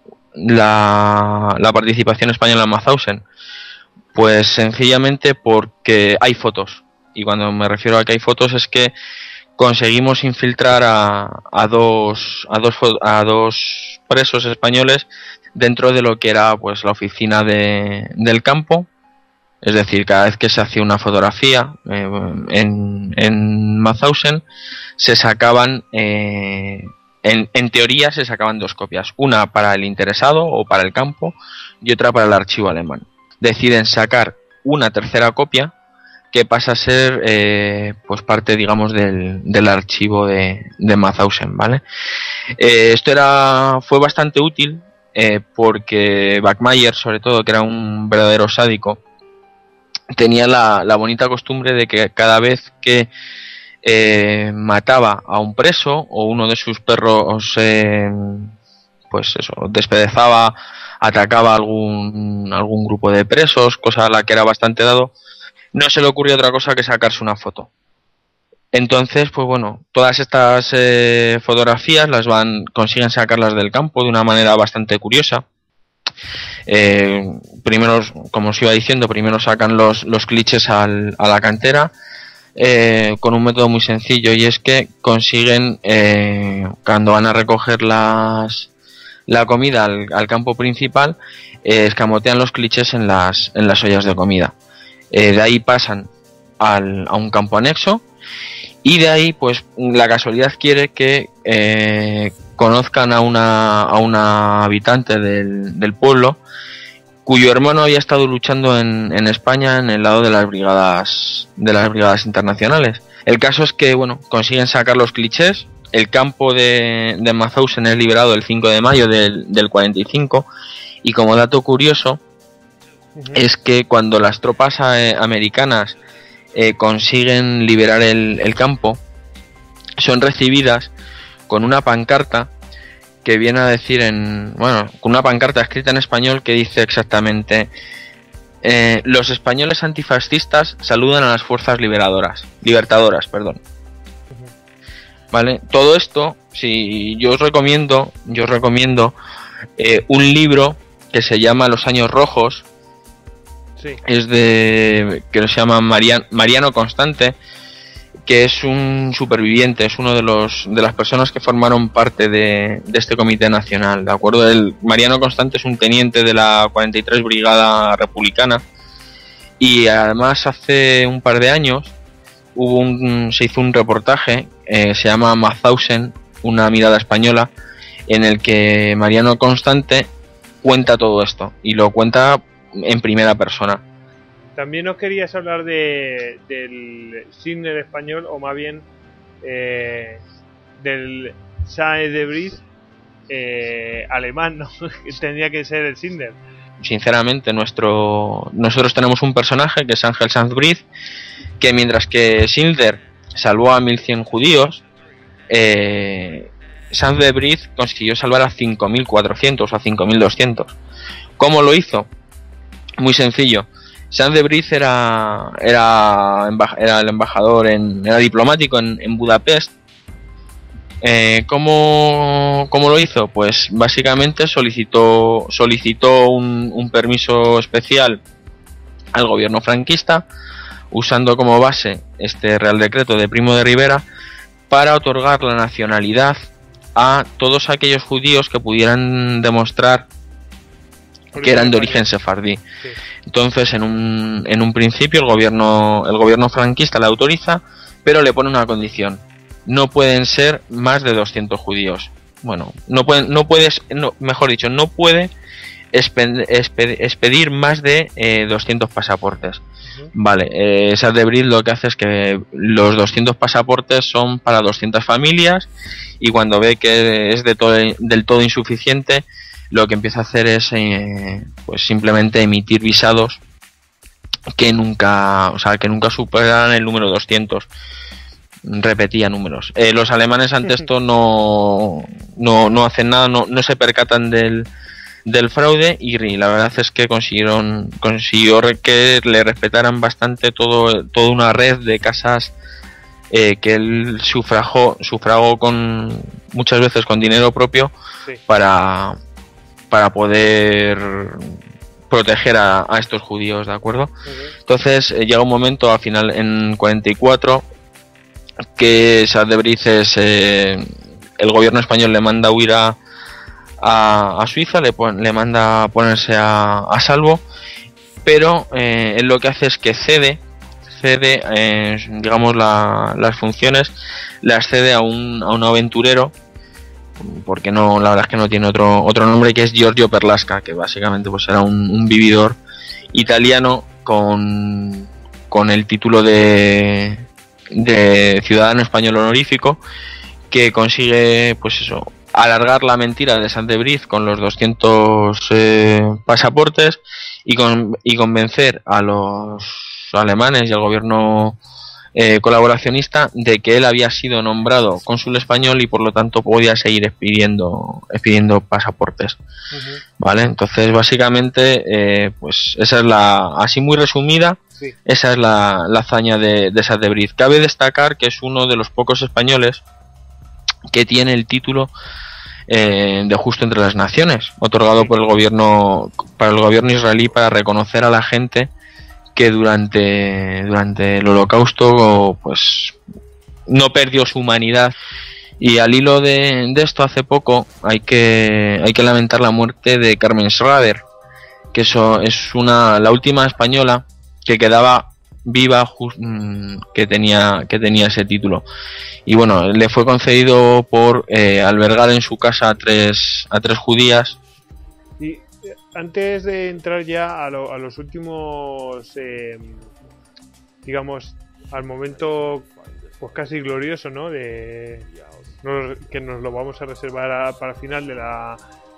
la, la participación española en Mauthausen? Pues sencillamente porque hay fotos. Y cuando me refiero a que hay fotos es que conseguimos infiltrar a, a dos a dos a dos presos españoles dentro de lo que era pues la oficina de, del campo, Es decir, cada vez que se hacía una fotografía eh, en, en Mauthausen, se sacaban, eh, en, en teoría se sacaban dos copias, una para el interesado o para el campo y otra para el archivo alemán. Deciden sacar una tercera copia que pasa a ser eh, pues parte, digamos, del, del archivo de, de Mauthausen, ¿vale? Eh, esto era fue bastante útil eh, porque Bachmeier, sobre todo, que era un verdadero sádico, tenía la, la bonita costumbre de que cada vez que eh, mataba a un preso o uno de sus perros, eh, pues eso, despedazaba, atacaba a algún, algún grupo de presos, cosa a la que era bastante dado, no se le ocurrió otra cosa que sacarse una foto. Entonces, pues bueno, todas estas eh, fotografías las van consiguen sacarlas del campo de una manera bastante curiosa. Eh, primero, como os iba diciendo, primero sacan los, los clichés al, a la cantera eh, con un método muy sencillo, y es que consiguen, eh, cuando van a recoger las, la comida al, al campo principal, eh, escamotean los clichés en las, en las ollas de comida. Eh, de ahí pasan al, a un campo anexo, y de ahí pues la casualidad quiere que eh, conozcan a una, a una habitante del, del pueblo cuyo hermano había estado luchando en, en España en el lado de las brigadas de las brigadas internacionales. El caso es que bueno, consiguen sacar los clichés. El campo de, de Mauthausen es liberado el cinco de mayo del, del cuarenta y cinco, y como dato curioso es que cuando las tropas eh, americanas eh, consiguen liberar el, el campo, son recibidas con una pancarta que viene a decir en, bueno, con una pancarta escrita en español que dice exactamente eh, los españoles antifascistas saludan a las fuerzas liberadoras, libertadoras, perdón. Vale, todo esto, si yo os recomiendo, yo os recomiendo eh, un libro que se llama Los Años Rojos. Sí. Es de, que se llama Marian, Mariano Constante, que es un superviviente, es uno de los de las personas que formaron parte de, de este comité nacional, ¿de acuerdo? El Mariano Constante es un teniente de la cuarenta y tres Brigada Republicana, y además hace un par de años hubo un, se hizo un reportaje, eh, se llama Mauthausen, una mirada española, en el que Mariano Constante cuenta todo esto, y lo cuenta en primera persona. También os querías hablar de del Sindner español, o más bien eh, del Saint-Exupéry eh, alemán, ¿no? Tendría que ser el Sindner. Sinceramente, nuestro nosotros tenemos un personaje que es Ángel Saint-Exupéry, que mientras que Sindner salvó a mil cien judíos, eh, Saint-Exupéry consiguió salvar a cinco mil cuatrocientos o a cinco mil doscientos. ¿Cómo lo hizo? Muy sencillo. Saint-Exupéry era, era, era el embajador, en, era diplomático en, en Budapest. Eh, ¿cómo, ¿Cómo lo hizo? Pues básicamente solicitó, solicitó un, un permiso especial al gobierno franquista, usando como base este Real Decreto de Primo de Rivera, para otorgar la nacionalidad a todos aquellos judíos que pudieran demostrar que eran de origen sefardí. Sí. Entonces, en un, en un principio el gobierno el gobierno franquista la autoriza, pero le pone una condición: no pueden ser más de doscientos judíos. Bueno, no pueden, no puedes, no, mejor dicho, no puede exped, exped, expedir más de eh, doscientos pasaportes. Uh-huh. Vale, eh, Saint-Exupéry lo que hace es que los doscientos pasaportes son para doscientas familias, y cuando ve que es de todo, del todo insuficiente, lo que empieza a hacer es eh, pues simplemente emitir visados que nunca, o sea, que nunca superan el número doscientos. Repetía números. Eh, los alemanes ante esto no, no, no hacen nada, no, no se percatan del, del fraude, y la verdad es que consiguieron consiguió que le respetaran bastante todo toda una red de casas eh, que él sufragó, sufragó con muchas veces con dinero propio, sí, para para poder proteger a, a estos judíos, ¿de acuerdo? Uh-huh. Entonces eh, llega un momento al final, en cuarenta y cuatro, que Saint-Exupéry es, eh, el gobierno español le manda huir a, a, a Suiza, le, pon, le manda a ponerse a, a salvo, pero eh, él lo que hace es que cede, cede eh, digamos la, las funciones, las cede a un, a un aventurero, porque no, la verdad es que no tiene otro, otro nombre, que es Giorgio Perlasca, que básicamente pues era un, un vividor italiano con, con el título de, de ciudadano español honorífico, que consigue pues eso, alargar la mentira de Saint-Brieuc con los doscientos eh, pasaportes y, con, y convencer a los alemanes y al gobierno eh, colaboracionista de que él había sido nombrado cónsul español y por lo tanto podía seguir expidiendo, expidiendo pasaportes. Uh-huh. Vale, entonces básicamente eh, pues esa es la, así muy resumida, sí. Esa es la, la hazaña de, de Saint-Brieuc. Cabe destacar que es uno de los pocos españoles que tiene el título eh, de Justo entre las Naciones, otorgado sí. por el gobierno para el gobierno israelí para reconocer a la gente que durante durante el Holocausto pues no perdió su humanidad. Y al hilo de, de esto, hace poco hay que hay que lamentar la muerte de Carmen Schrader, que eso es una la última española que quedaba viva, just, que tenía que tenía ese título. Y bueno, le fue concedido por eh, albergar en su casa a tres a tres judías. Y antes de entrar ya a, lo, a los últimos, eh, digamos, al momento pues casi glorioso, ¿no? De nos, que nos lo vamos a reservar a, para el final de la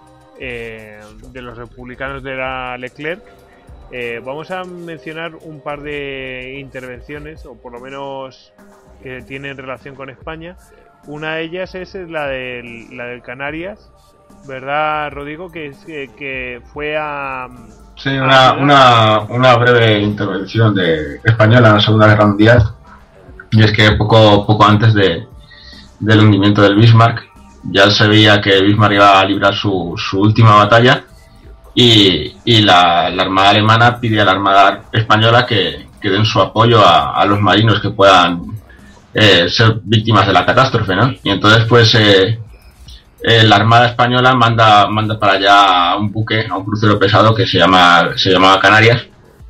eh, de los republicanos de la Leclerc. Eh, vamos a mencionar un par de intervenciones, o por lo menos que tienen relación con España. Una de ellas es la del, la del Canarias, ¿verdad, Rodrigo? Que, que, que fue a... Sí, una, a una, una breve intervención de española en la Segunda Guerra Mundial. Y es que poco, poco antes de, del hundimiento del Bismarck, ya se veía que Bismarck iba a librar su, su última batalla. Y, y la, la Armada alemana pide a la Armada española que, que den su apoyo a, a los marinos que puedan eh, ser víctimas de la catástrofe, ¿no? Y entonces, pues, eh, eh, la Armada española manda manda para allá a un buque, a un crucero pesado que se llama se llamaba Canarias.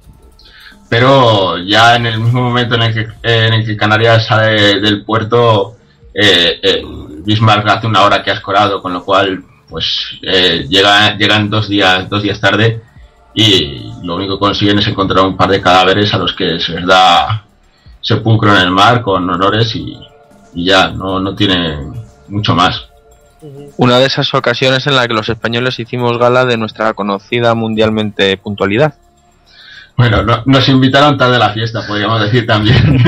Pero ya en el mismo momento en el que, en el que Canarias sale del puerto, eh, eh, Bismarck hace una hora que ha escorado, con lo cual pues eh, llega, llegan dos días dos días tarde y lo único que consiguen es encontrar un par de cadáveres a los que se les da sepulcro en el mar con honores y, y ya, no, no tiene mucho más. Una de esas ocasiones en la que los españoles hicimos gala de nuestra conocida mundialmente puntualidad. Bueno, no, nos invitaron tarde a la fiesta, podríamos decir también.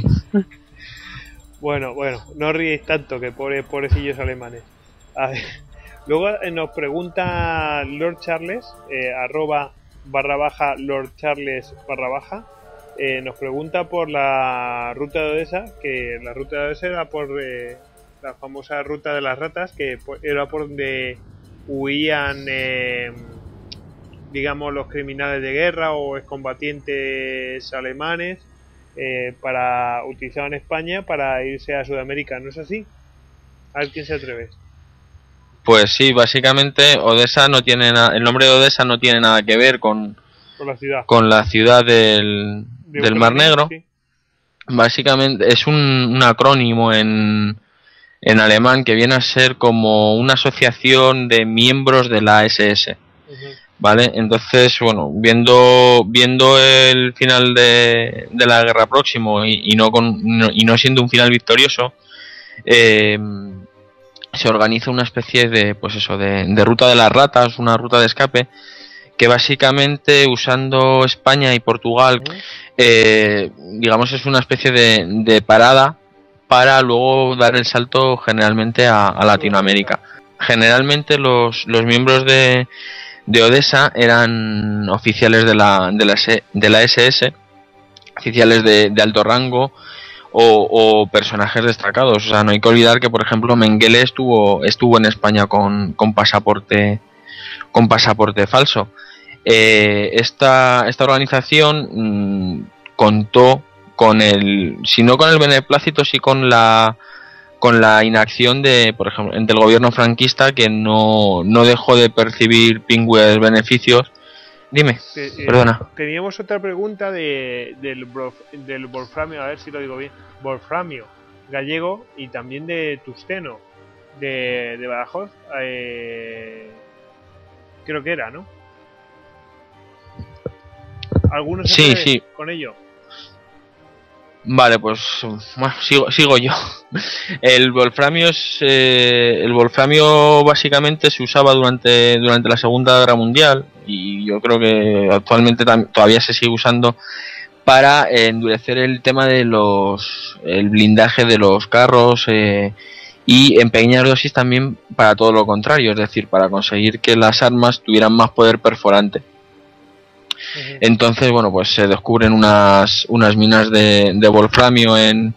Bueno, bueno, no ríes tanto, que pobre, pobrecillos alemanes. A ver. Luego eh, nos pregunta Lord Charles, eh, arroba barra baja Lord Charles barra baja, eh, nos pregunta por la ruta de Odessa, que la ruta de Odessa era por eh, la famosa ruta de las ratas, que era por donde huían, eh, digamos, los criminales de guerra o excombatientes alemanes eh, para utilizar en España para irse a Sudamérica, ¿no es así? A ver quién se atreve. Pues sí, básicamente Odessa no tiene nada, el nombre de Odessa no tiene nada que ver con, con la ciudad, con la ciudad del, de del Mar Negro. Sí. Básicamente es un, un acrónimo en, en alemán que viene a ser como una asociación de miembros de la S S. Uh-huh. Vale, entonces bueno, viendo viendo el final de, de la guerra próximo y, y no con no, y no siendo un final victorioso, eh, se organiza una especie de pues eso de, de ruta de las ratas, una ruta de escape que básicamente, usando España y Portugal, eh, digamos es una especie de, de parada para luego dar el salto generalmente a, a Latinoamérica. Generalmente los, los miembros de, de Odessa eran oficiales de la de la, de la S S, oficiales de, de alto rango, O, o personajes destacados. O sea, no hay que olvidar que, por ejemplo, Mengele estuvo estuvo en España con, con pasaporte con pasaporte falso. Eh, esta esta organización mmm, contó con el, si no con el beneplácito, sí con la con la inacción de, por ejemplo, del gobierno franquista, que no no dejó de percibir pingües beneficios Dime, te, eh, perdona. Teníamos otra pregunta de, del, del wolframio, a ver si lo digo bien, wolframio gallego y también de tungsteno de, de Badajoz, eh, creo que era, ¿no? ¿Algunos sí, sí. con ello? Vale, pues bueno, sigo, sigo yo. El wolframio es eh, el wolframio básicamente se usaba durante durante la Segunda Guerra Mundial y yo creo que actualmente todavía se sigue usando para eh, endurecer el tema de los el blindaje de los carros eh, y en pequeñas dosis también para todo lo contrario, es decir, para conseguir que las armas tuvieran más poder perforante. Entonces, bueno, pues se descubren unas unas minas de, de wolframio en,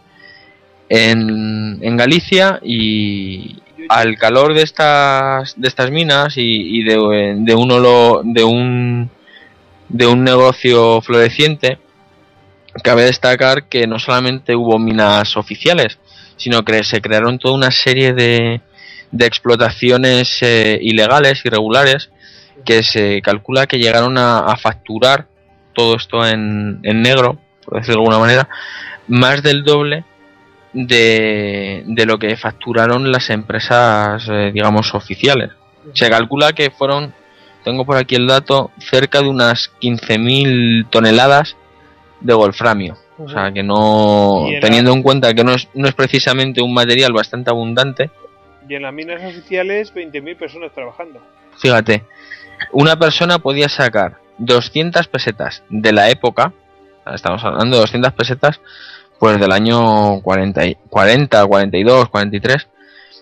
en en Galicia y al calor de estas de estas minas y, y de, de un olo, de un de un negocio floreciente, cabe destacar que no solamente hubo minas oficiales, sino que se crearon toda una serie de de explotaciones eh, ilegales, irregulares, que se calcula que llegaron a, a facturar todo esto en, en negro, por decirlo de alguna manera, más del doble de, de lo que facturaron las empresas, eh, digamos, oficiales. Se calcula que fueron, tengo por aquí el dato, cerca de unas quince mil toneladas de wolframio. Uh-huh. O sea, que no, teniendo en cuenta que no es, no es precisamente un material bastante abundante. Y en las minas oficiales, veinte mil personas trabajando. Fíjate. Una persona podía sacar doscientas pesetas de la época, estamos hablando de doscientas pesetas, pues del año cuarenta, cuarenta, cuarenta y dos, cuarenta y tres,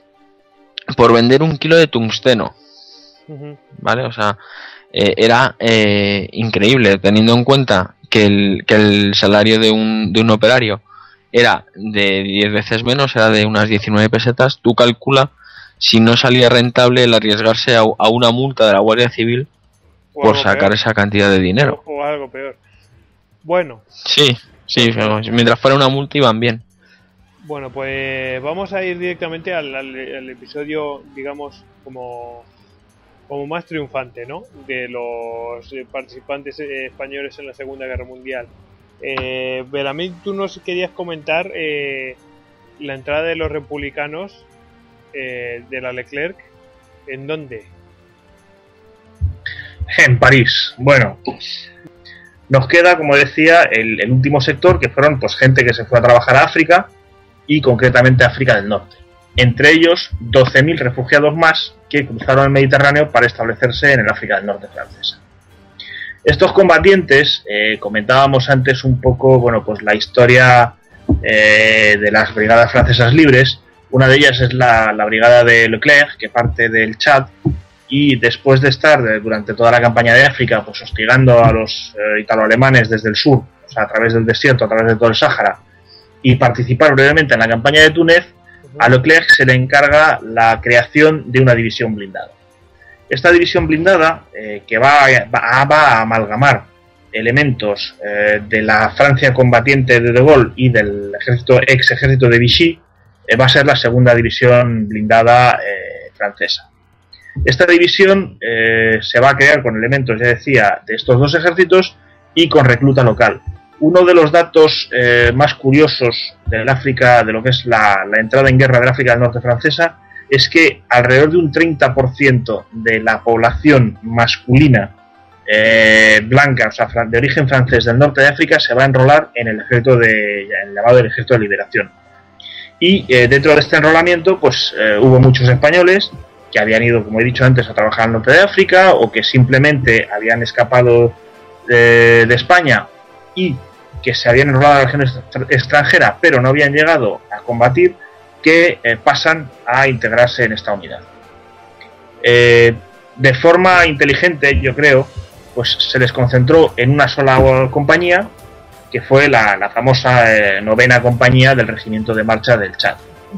por vender un kilo de tungsteno. Uh-huh. ¿Vale? O sea, eh, era eh, increíble, teniendo en cuenta que el, que el salario de un, de un operario era de diez veces menos, era de unas diecinueve pesetas. Tú calcula si no salía rentable el arriesgarse a, a una multa de la Guardia Civil o por sacar peor. Esa cantidad de dinero. O, o algo peor. Bueno. Sí, sí, pues, mientras fuera una multa iban bien. Bueno, pues vamos a ir directamente al, al, al episodio, digamos, como, como más triunfante, ¿no? De los participantes españoles en la Segunda Guerra Mundial. Eh, Beramí, tú nos querías comentar eh, la entrada de los republicanos eh, de la Leclerc. ¿En dónde? En París. Bueno, nos queda, como decía, el, el último sector, que fueron pues gente que se fue a trabajar a África y concretamente a África del Norte. Entre ellos, doce mil refugiados más que cruzaron el Mediterráneo para establecerse en el África del Norte francesa. Estos combatientes, eh, comentábamos antes un poco, bueno, pues la historia eh, de las brigadas francesas libres. Una de ellas es la, la brigada de Leclerc, que parte del Chad, y después de estar de, durante toda la campaña de África, pues hostigando a los eh, italoalemanes desde el sur, o sea, a través del desierto, a través de todo el Sáhara, y participar brevemente en la campaña de Túnez, a Leclerc se le encarga la creación de una división blindada. Esta división blindada, eh, que va a, va, a, va a amalgamar elementos eh, de la Francia combatiente de De Gaulle y del ejército, ex ejército de Vichy, eh, va a ser la segunda división blindada eh, francesa. Esta división eh, se va a crear con elementos, ya decía, de estos dos ejércitos y con recluta local. Uno de los datos eh, más curiosos del África, de lo que es la, la entrada en guerra del África del Norte francesa, es que alrededor de un treinta por ciento de la población masculina eh, blanca, o sea, de origen francés del norte de África, se va a enrolar en el ejército de, el llamado del Ejército de Liberación. Y eh, dentro de este enrolamiento, pues eh, hubo muchos españoles que habían ido, como he dicho antes, a trabajar al norte de África, o que simplemente habían escapado de, de España y que se habían enrolado a la región extranjera, pero no habían llegado a combatir, que eh, pasan a integrarse en esta unidad. Eh, de forma inteligente, yo creo, pues se les concentró en una sola compañía, que fue la, la famosa eh, novena compañía del Regimiento de Marcha del Chad.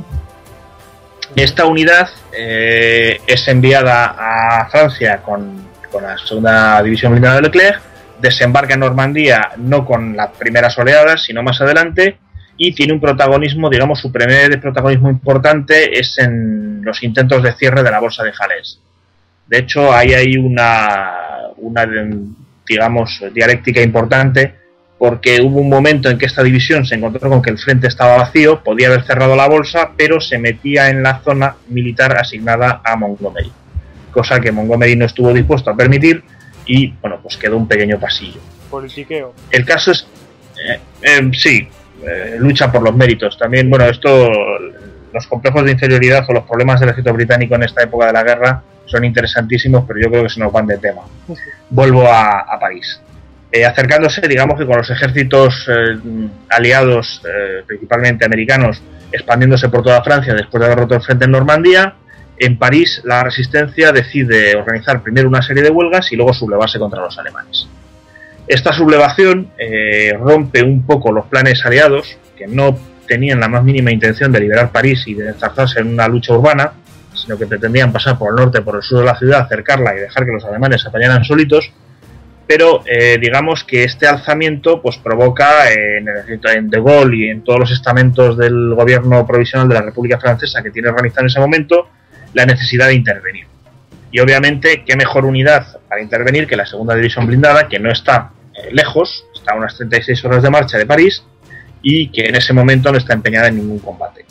Esta unidad eh, es enviada a Francia con, con la segunda división blindada de Leclerc, desembarca en Normandía no con las primeras oleadas, sino más adelante, y tiene un protagonismo, digamos, su primer protagonismo importante es en los intentos de cierre de la bolsa de Falaise. De hecho, ahí hay una, una digamos, dialéctica importante, porque hubo un momento en que esta división se encontró con que el frente estaba vacío, podía haber cerrado la bolsa, pero se metía en la zona militar asignada a Montgomery, cosa que Montgomery no estuvo dispuesto a permitir y, bueno, pues quedó un pequeño pasillo. Politiqueo. El caso es, eh, eh, sí, eh, lucha por los méritos. También, bueno, esto, los complejos de inferioridad o los problemas del ejército británico en esta época de la guerra son interesantísimos, pero yo creo que se nos van de tema. Vuelvo a, a París. Eh, acercándose, digamos que con los ejércitos eh, aliados, eh, principalmente americanos, expandiéndose por toda Francia después de haber roto el frente en Normandía, en París la resistencia decide organizar primero una serie de huelgas y luego sublevarse contra los alemanes. Esta sublevación eh, rompe un poco los planes aliados, que no tenían la más mínima intención de liberar París y de enzarzarse en una lucha urbana, sino que pretendían pasar por el norte, por el sur de la ciudad, acercarla y dejar que los alemanes se apañaran solitos. Pero eh, digamos que este alzamiento pues provoca eh, en, el, en De Gaulle y en todos los estamentos del gobierno provisional de la República Francesa que tiene organizado en ese momento la necesidad de intervenir. Y obviamente, qué mejor unidad para intervenir que la segunda división blindada, que no está eh, lejos, está a unas treinta y seis horas de marcha de París y que en ese momento no está empeñada en ningún combate.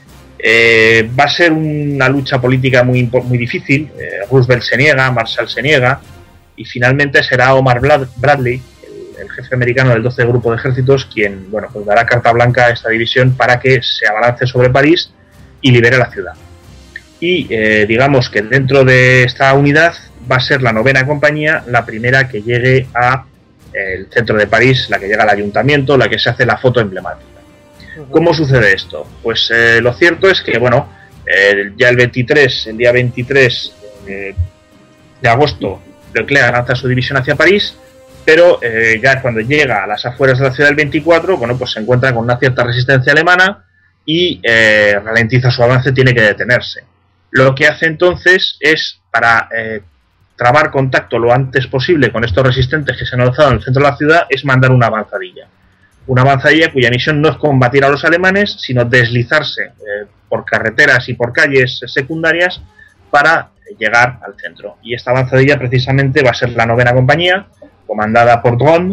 Eh, va a ser una lucha política muy, muy difícil. eh, Roosevelt se niega, Marshall se niega, y finalmente será Omar Bradley, el, el jefe americano del doce Grupo de Ejércitos, quien, bueno, pues dará carta blanca a esta división para que se abalance sobre París y libere la ciudad. Y eh, digamos que dentro de esta unidad va a ser la novena compañía la primera que llegue a eh, el centro de París, la que llega al ayuntamiento, la que se hace la foto emblemática. Uh-huh. ¿Cómo sucede esto? Pues eh, lo cierto es que, bueno, eh, ya el veintitrés, el día veintitrés eh, de agosto, Leclerc lanza su división hacia París, pero eh, ya cuando llega a las afueras de la ciudad del veinticuatro, bueno, pues se encuentra con una cierta resistencia alemana y eh, ralentiza su avance, tiene que detenerse. Lo que hace entonces es, para eh, trabar contacto lo antes posible con estos resistentes que se han alzado en el centro de la ciudad, es mandar una avanzadilla. Una avanzadilla cuya misión no es combatir a los alemanes, sino deslizarse eh, por carreteras y por calles secundarias para llegar al centro. Y esta avanzadilla precisamente va a ser la novena compañía, comandada por Dronne,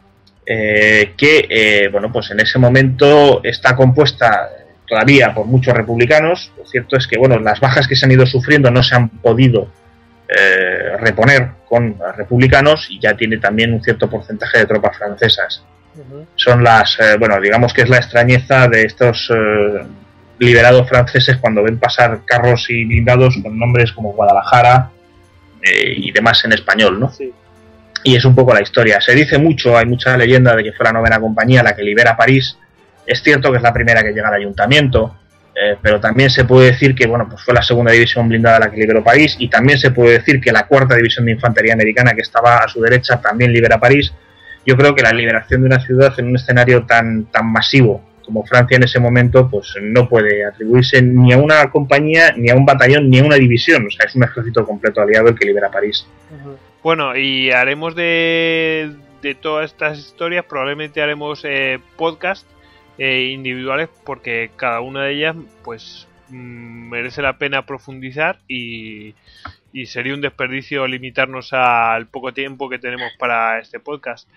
eh, que eh, bueno, pues en ese momento está compuesta todavía por muchos republicanos. Lo cierto es que, bueno, las bajas que se han ido sufriendo no se han podido eh, reponer con republicanos, y ya tiene también un cierto porcentaje de tropas francesas. Uh-huh. Son las, eh, bueno, digamos que es la extrañeza de estos eh, liberados franceses cuando ven pasar carros y blindados con nombres como Guadalajara eh, y demás en español, ¿no? Sí. Y es un poco la historia. Se dice mucho, hay mucha leyenda de que fue la novena compañía la que libera París. Es cierto que es la primera que llega al ayuntamiento, eh, pero también se puede decir que, bueno, pues fue la segunda división blindada la que liberó París, y también se puede decir que la cuarta división de infantería americana, que estaba a su derecha, también libera París. Yo creo que la liberación de una ciudad en un escenario tan, tan masivo como Francia en ese momento, pues no puede atribuirse ni a una compañía, ni a un batallón, ni a una división. O sea, es un ejército completo aliado el que libera París. Bueno, y haremos de, de todas estas historias, probablemente haremos eh, podcast eh, individuales, porque cada una de ellas pues mmm, merece la pena profundizar, y, y sería un desperdicio limitarnos al poco tiempo que tenemos para este podcast.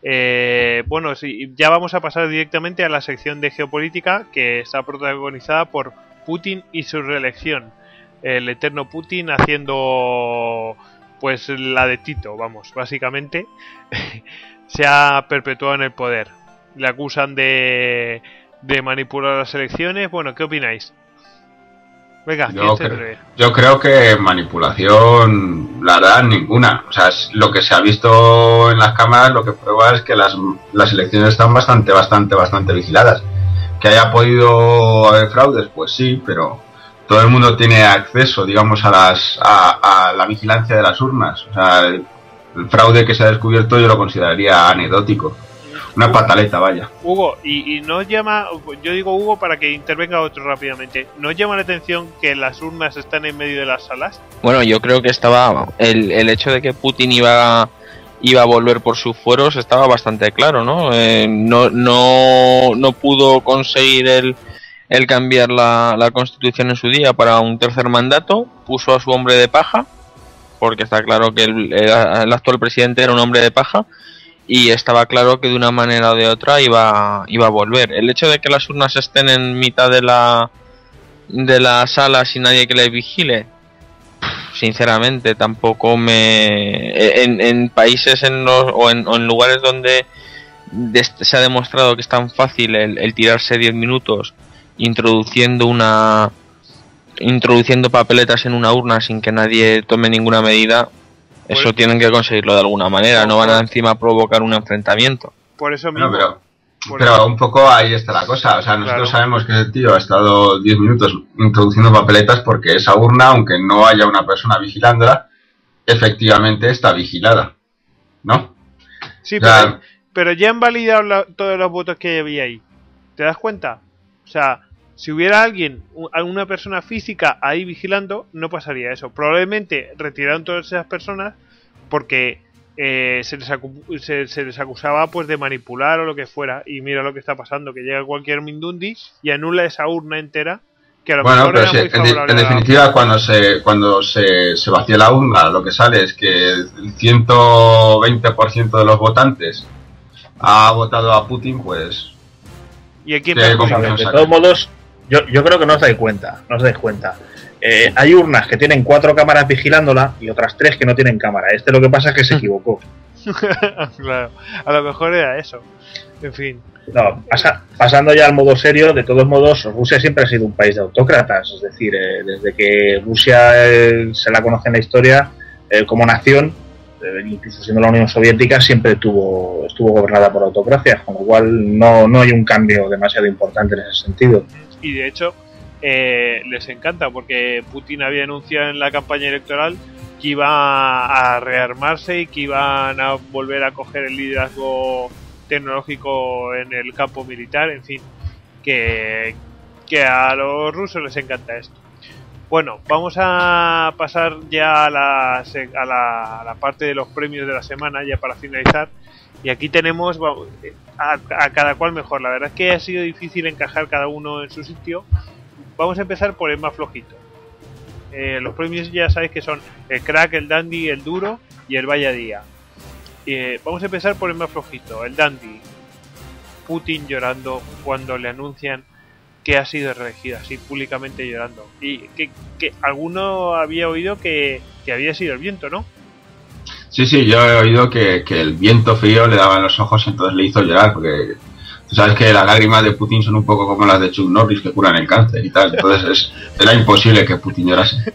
Eh, bueno, sí, ya vamos a pasar directamente a la sección de geopolítica, que está protagonizada por Putin y su reelección. El eterno Putin haciendo pues la de Tito, vamos, básicamente se ha perpetuado en el poder. Le acusan de, de manipular las elecciones. Bueno, ¿qué opináis? Venga, yo, cre- yo creo que manipulación, la verdad, ninguna. O sea, es lo que se ha visto en las cámaras, lo que prueba es que las, las elecciones están bastante, bastante, bastante vigiladas. Que haya podido haber fraudes, pues sí, pero todo el mundo tiene acceso, digamos, a las a, a la vigilancia de las urnas. O sea, el, el fraude que se ha descubierto yo lo consideraría anecdótico. Una pataleta, vaya. Hugo, y, y no llama, yo digo Hugo para que intervenga otro rápidamente, ¿no llama la atención que las urnas están en medio de las salas? Bueno, yo creo que estaba, el, el hecho de que Putin iba, iba a volver por sus fueros estaba bastante claro, ¿no? Eh, no, no, no pudo conseguir el, el cambiar la, la constitución en su día para un tercer mandato, puso a su hombre de paja, porque está claro que el, el, el actual presidente era un hombre de paja y estaba claro que de una manera o de otra iba, iba a volver. El hecho de que las urnas estén en mitad de la de la sala sin nadie que les vigile, sinceramente tampoco me... En, en países en los, o, en, o en lugares donde se ha demostrado que es tan fácil el, el tirarse diez minutos introduciendo una introduciendo papeletas en una urna sin que nadie tome ninguna medida, pues, eso tienen que conseguirlo de alguna manera, no van a encima provocar un enfrentamiento. Por eso mismo. No, pero, pero un poco ahí está la cosa, o sea, nosotros claro. sabemos que el tío ha estado diez minutos introduciendo papeletas porque esa urna, aunque no haya una persona vigilándola, efectivamente está vigilada, ¿no? Sí, o sea, pero, pero ya han validado la, todos los votos que había ahí. ¿Te das cuenta? O sea, si hubiera alguien, alguna persona física ahí vigilando, no pasaría eso. Probablemente retiraron todas esas personas porque eh, se, les acu- se, se les acusaba pues de manipular o lo que fuera. Y mira lo que está pasando, que llega cualquier mindundi y anula esa urna entera. Que a lo bueno, mejor pero era si, muy en, de, en definitiva, la... cuando se cuando se, se vacía la urna, lo que sale es que el ciento veinte por ciento de los votantes ha votado a Putin, pues... ¿Y aquí de, de todos modos, yo, yo creo que no os dais cuenta, no os dais cuenta. Eh, hay urnas que tienen cuatro cámaras vigilándola y otras tres que no tienen cámara. Este lo que pasa es que se equivocó. Claro, a lo mejor era eso. En fin. No, pasa, pasando ya al modo serio, de todos modos, Rusia siempre ha sido un país de autócratas. Es decir, eh, desde que Rusia eh, se la conoce en la historia eh, como nación, eh, incluso siendo la Unión Soviética, siempre tuvo estuvo gobernada por autocracias, con lo cual no, no hay un cambio demasiado importante en ese sentido. Y de hecho, eh, les encanta, porque Putin había anunciado en la campaña electoral que iba a rearmarse y que iban a volver a coger el liderazgo tecnológico en el campo militar, en fin, que, que a los rusos les encanta esto. Bueno, vamos a pasar ya a la, a, la, a la parte de los premios de la semana, ya para finalizar. Y aquí tenemos a, a cada cual mejor. La verdad es que ha sido difícil encajar cada uno en su sitio. Vamos a empezar por el más flojito. Eh, los premios ya sabéis que son el crack, el dandy, el duro y el vaya día. Eh, vamos a empezar por el más flojito, el dandy. Putin llorando cuando le anuncian que ha sido reelegido, así públicamente llorando. Y que, que alguno había oído que, que había sido el viento, ¿no? Sí, sí, yo he oído que, que el viento frío le daba en los ojos y entonces le hizo llorar, porque tú sabes que las lágrimas de Putin son un poco como las de Chuck Norris, que curan el cáncer y tal. Entonces es, era imposible que Putin llorase.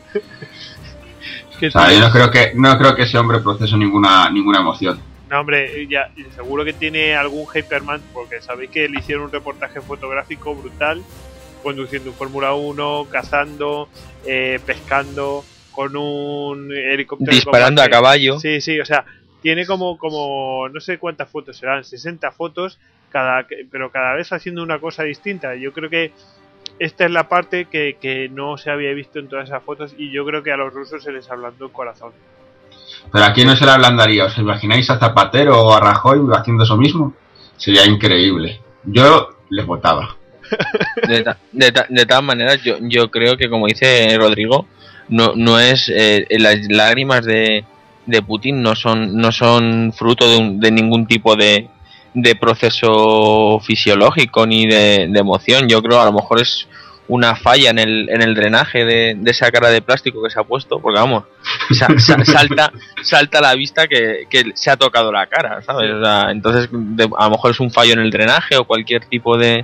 O sea, yo no creo que no creo que ese hombre procese ninguna ninguna emoción. No, hombre, ya seguro que tiene algún Hyperman, porque sabéis que le hicieron un reportaje fotográfico brutal, conduciendo un Fórmula uno, cazando, eh, pescando, con un helicóptero... Disparando a caballo. Sí, sí, o sea, tiene como, como no sé cuántas fotos serán, sesenta fotos, cada pero cada vez haciendo una cosa distinta. Yo creo que esta es la parte que, que no se había visto en todas esas fotos y yo creo que a los rusos se les ablandó el corazón. Pero ¿a quién no se le ablandaría? ¿Os imagináis a Zapatero o a Rajoy haciendo eso mismo? Sería increíble. Yo les votaba. De, ta, de, ta, de todas maneras, yo, yo creo que, como dice Rodrigo, no, no es eh, las lágrimas de, de Putin no son no son fruto de, un, de ningún tipo de, de proceso fisiológico ni de, de emoción. Yo creo a lo mejor es una falla en el en el drenaje de, de esa cara de plástico que se ha puesto, porque vamos, sa, sa, salta salta a la vista que, que se ha tocado la cara, ¿sabes? O sea, entonces de, a lo mejor es un fallo en el drenaje o cualquier tipo de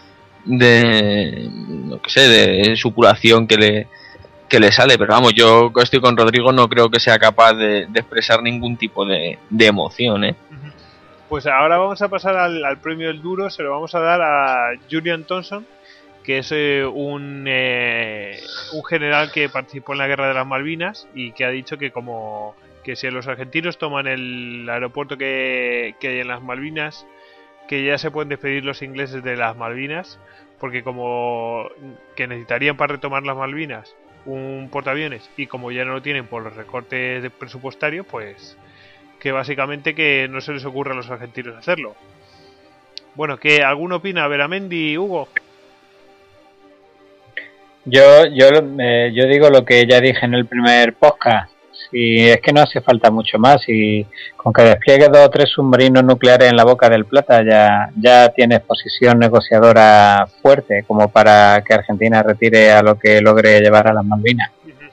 de no que sé, de supuración que le que le sale, pero vamos, yo estoy con Rodrigo, no creo que sea capaz de, de expresar ningún tipo de, de emoción, ¿eh? Pues ahora vamos a pasar al, al premio del duro, se lo vamos a dar a Julian Thompson, que es eh, un, eh, un general que participó en la guerra de las Malvinas y que ha dicho que como que si los argentinos toman el aeropuerto que, que hay en las Malvinas, que ya se pueden despedir los ingleses de las Malvinas, porque como que necesitarían para retomar las Malvinas un portaaviones y como ya no lo tienen por los recortes presupuestarios, pues que básicamente que no se les ocurre a los argentinos hacerlo. Bueno, ¿qué alguno opina? Veramendi, Hugo. Yo yo eh, yo digo lo que ya dije en el primer podcast. Si es que no hace falta mucho más y con que despliegue dos o tres submarinos nucleares en la boca del Plata ya, ya tienes posición negociadora fuerte como para que Argentina retire a lo que logre llevar a las Malvinas.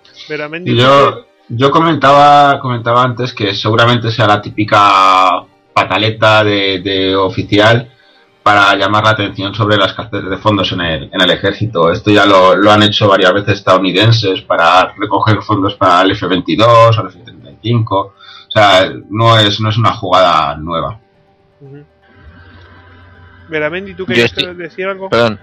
Yo, yo comentaba, comentaba antes que seguramente sea la típica pataleta de, de oficial para llamar la atención sobre la escasez de fondos en el, en el ejército. Esto ya lo, lo han hecho varias veces estadounidenses para recoger fondos para el F veintidós o el F treinta y cinco. O sea, no es, no es una jugada nueva. Uh-huh. Veramendi, ¿tú querías decir algo? Perdón.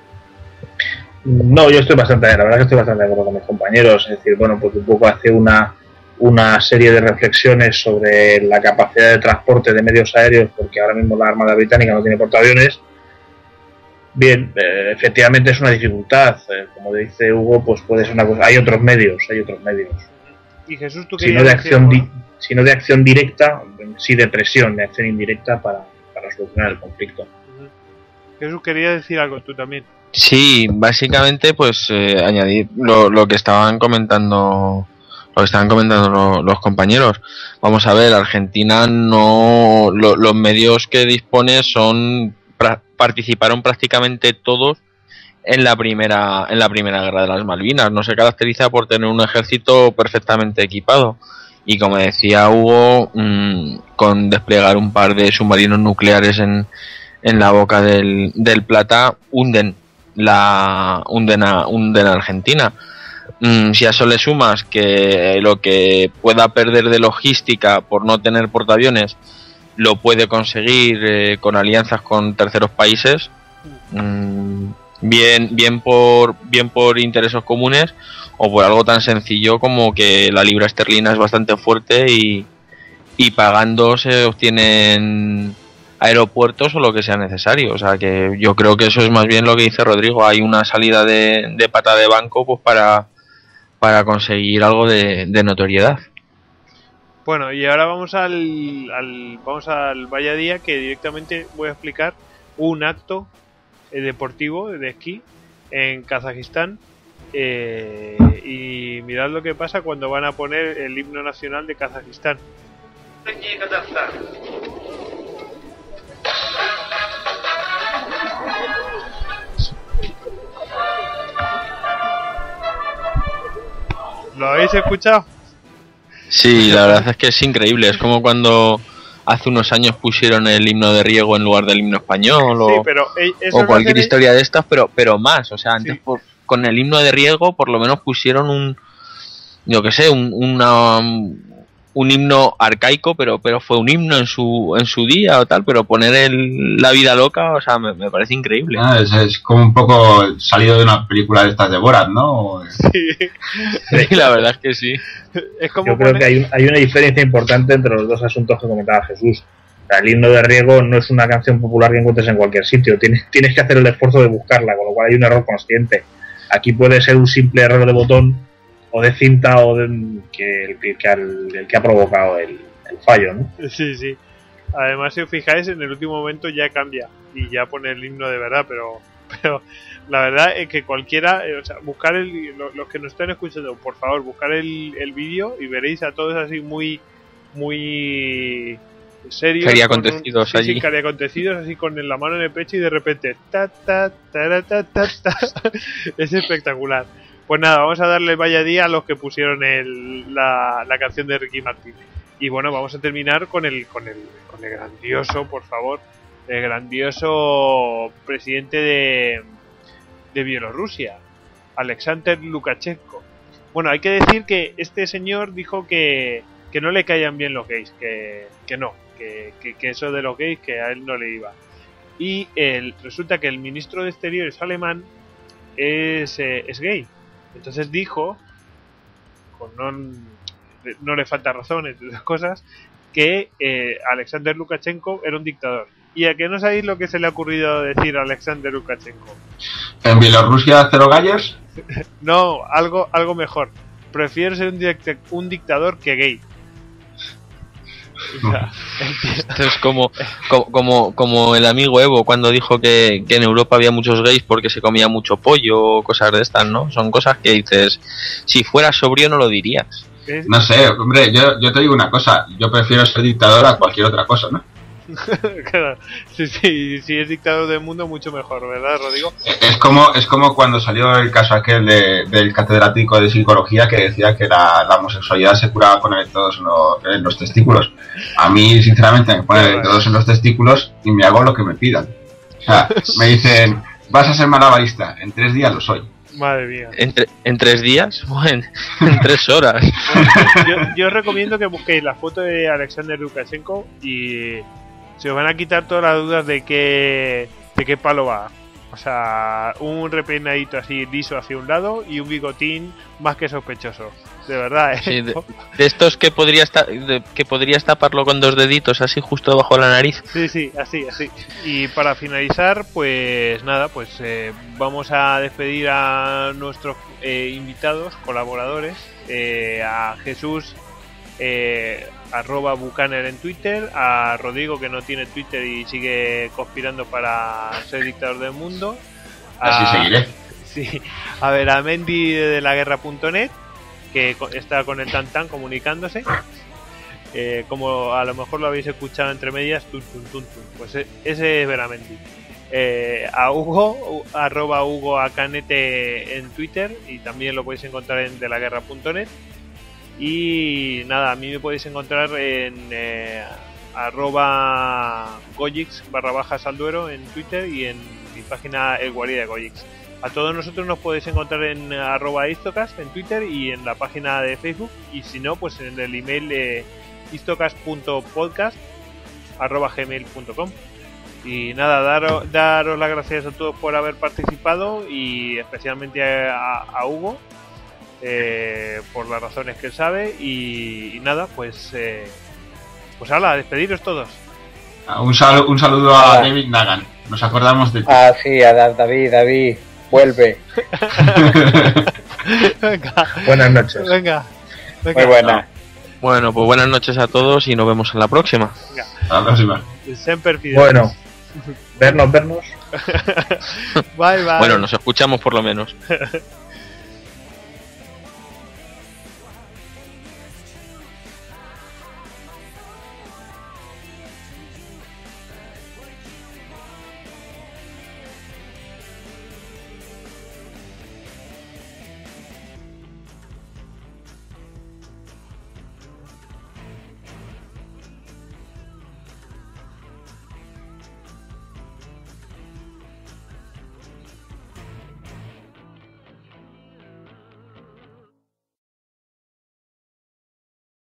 No, yo estoy bastante, la verdad que estoy bastante de acuerdo con mis compañeros. Es decir, bueno, pues un poco hace una... una serie de reflexiones sobre la capacidad de transporte de medios aéreos, porque ahora mismo la Armada Británica no tiene portaaviones. Bien, eh, efectivamente es una dificultad, eh, como dice Hugo, pues puede ser una cosa. Hay otros medios, hay otros medios. Y Jesús, ¿tú si no de acción, di, si no de acción directa, sí de presión, de acción indirecta para, para solucionar el conflicto. Jesús, quería decir algo tú también. Sí, básicamente, pues eh, añadir lo, lo que estaban comentando. Lo que estaban comentando lo, los compañeros. Vamos a ver, Argentina no... Lo, los medios que dispone son... Pra, participaron prácticamente todos en la primera en la primera guerra de las Malvinas. No se caracteriza por tener un ejército perfectamente equipado. Y como decía Hugo, mmm, con desplegar un par de submarinos nucleares en, en la boca del, del Plata, hunden la hunden a, hunden a Argentina. Mm, si a eso le sumas que lo que pueda perder de logística por no tener portaaviones lo puede conseguir eh, con alianzas con terceros países, mm, bien bien por bien por intereses comunes o por algo tan sencillo como que la libra esterlina es bastante fuerte y, y pagando se obtienen aeropuertos o lo que sea necesario. O sea que yo creo que eso es más bien lo que dice Rodrigo, hay una salida de, de pata de banco pues para para conseguir algo de, de notoriedad. Bueno, y ahora vamos al, al vamos al Vaya Día, que directamente voy a explicar un acto eh, deportivo de esquí en Kazajistán eh, y mirad lo que pasa cuando van a poner el himno nacional de Kazajistán. ¿Lo habéis escuchado? Sí, la verdad es que es increíble. Es como cuando hace unos años pusieron el himno de Riego en lugar del himno español o, sí, pero eso o cualquier historia de estas, pero pero más. O sea, antes sí. por, con el himno de Riego por lo menos pusieron un, yo que sé, un, una, un himno arcaico, pero pero fue un himno en su en su día o tal, pero poner el, la vida loca, o sea, me, me parece increíble. Ah, es, es como un poco salido de una película de estas de Borat, ¿no? Sí, sí, la verdad es que sí. Es como Yo creo poner... que hay, un, hay una diferencia importante entre los dos asuntos que comentaba Jesús. O sea, el himno de Riego no es una canción popular que encuentres en cualquier sitio, tienes, tienes que hacer el esfuerzo de buscarla, con lo cual hay un error consciente. Aquí puede ser un simple error de botón o de cinta o de que el que, el, el que ha provocado el, el fallo, ¿no? Sí, sí. Además, si os fijáis, en el último momento ya cambia y ya pone el himno de verdad, pero pero la verdad es que cualquiera, eh, o sea, buscar el, lo, los que nos están escuchando, por favor, buscar el, el vídeo y veréis a todos así muy muy serios, cari acontecidos un, sí, allí, sí, cari acontecidos así con la mano en el pecho y de repente ta ta ta ta ta ta. Es espectacular. Pues nada, vamos a darle vaya día a los que pusieron el, la, la canción de Ricky Martin. Y bueno, vamos a terminar con el con el con el grandioso, por favor, el grandioso presidente de, de Bielorrusia, Alexander Lukashenko. Bueno, hay que decir que este señor dijo que, que no le caían bien los gays, que, que no, que, que, que eso de los gays que a él no le iba. Y el, resulta que el ministro de Exteriores alemán es, eh, es gay. Entonces dijo, con no, no le falta razón entre las cosas, que eh, Alexander Lukashenko era un dictador. ¿Y a que no sabéis lo que se le ha ocurrido decir a Alexander Lukashenko? ¿En Bielorrusia cero gallos? No, algo algo mejor. Prefiero ser un, dict- un dictador que gay. O sea, esto es como, como, como, como el amigo Evo cuando dijo que, que en Europa había muchos gays porque se comía mucho pollo o cosas de estas, ¿no? Son cosas que dices, si fueras sobrio no lo dirías. No sé, hombre, yo, yo te digo una cosa, yo prefiero ser dictador a cualquier otra cosa, ¿no? Claro, sí, sí, si es dictador del mundo, mucho mejor, ¿verdad, Rodrigo? Es como, es como cuando salió el caso aquel de, del catedrático de psicología que decía que la, la homosexualidad se curaba con electrodos en los, en los testículos. A mí, sinceramente, me ponen electrodos en los testículos y me hago lo que me pidan. O sea, me dicen, vas a ser malabarista, en tres días lo soy. Madre mía. ¿En, tre- en tres días? Bueno, en tres horas. yo, yo os recomiendo que busquéis la foto de Alexander Lukashenko y se os van a quitar todas las dudas de qué, de qué palo va. O sea, un repeinadito así liso hacia un lado y un bigotín más que sospechoso. De verdad, ¿eh? Sí, de, de estos que podrías, ta- de, que podrías taparlo con dos deditos así justo debajo de la nariz. Sí, sí, así, así. Y para finalizar, pues nada, pues eh, vamos a despedir a nuestros eh, invitados, colaboradores, eh, a Jesús, eh, arroba Bucaner en Twitter, a Rodrigo, que no tiene Twitter y sigue conspirando para ser dictador del mundo. A, Así seguiré. Sí, a ver, a Mendy de la guerra punto net, que está con el Tantan comunicándose. Eh, como a lo mejor lo habéis escuchado entre medias, tun, tun, tun, tun. Pues ese es Veramendi. Eh, a Hugo, arroba Hugo Acanete en Twitter, y también lo podéis encontrar en delaguerra punto net. Y nada, a mí me podéis encontrar en eh, arroba Gojix barra bajas al duero en Twitter y en mi página El Guarida de Gojix. A todos nosotros nos podéis encontrar en arroba Istocast en Twitter y en la página de Facebook, y si no, pues en el email de istocast punto podcast arroba gmail punto com. Y nada, daros, daros las gracias a todos por haber participado, y especialmente a, a Hugo eh, por las razones que él sabe, y, y nada, pues eh, pues hala, despediros todos. Un, sal, un saludo a ah. David Nagan, nos acordamos de ti. Ah, sí, a David, David, vuelve. Venga. Buenas noches. Venga, venga. Muy buena. Bueno, pues buenas noches a todos y nos vemos en la próxima. Venga. A la próxima. Semper fidelis. Bueno, vernos, vernos. Bye, bye. Bueno, nos escuchamos por lo menos.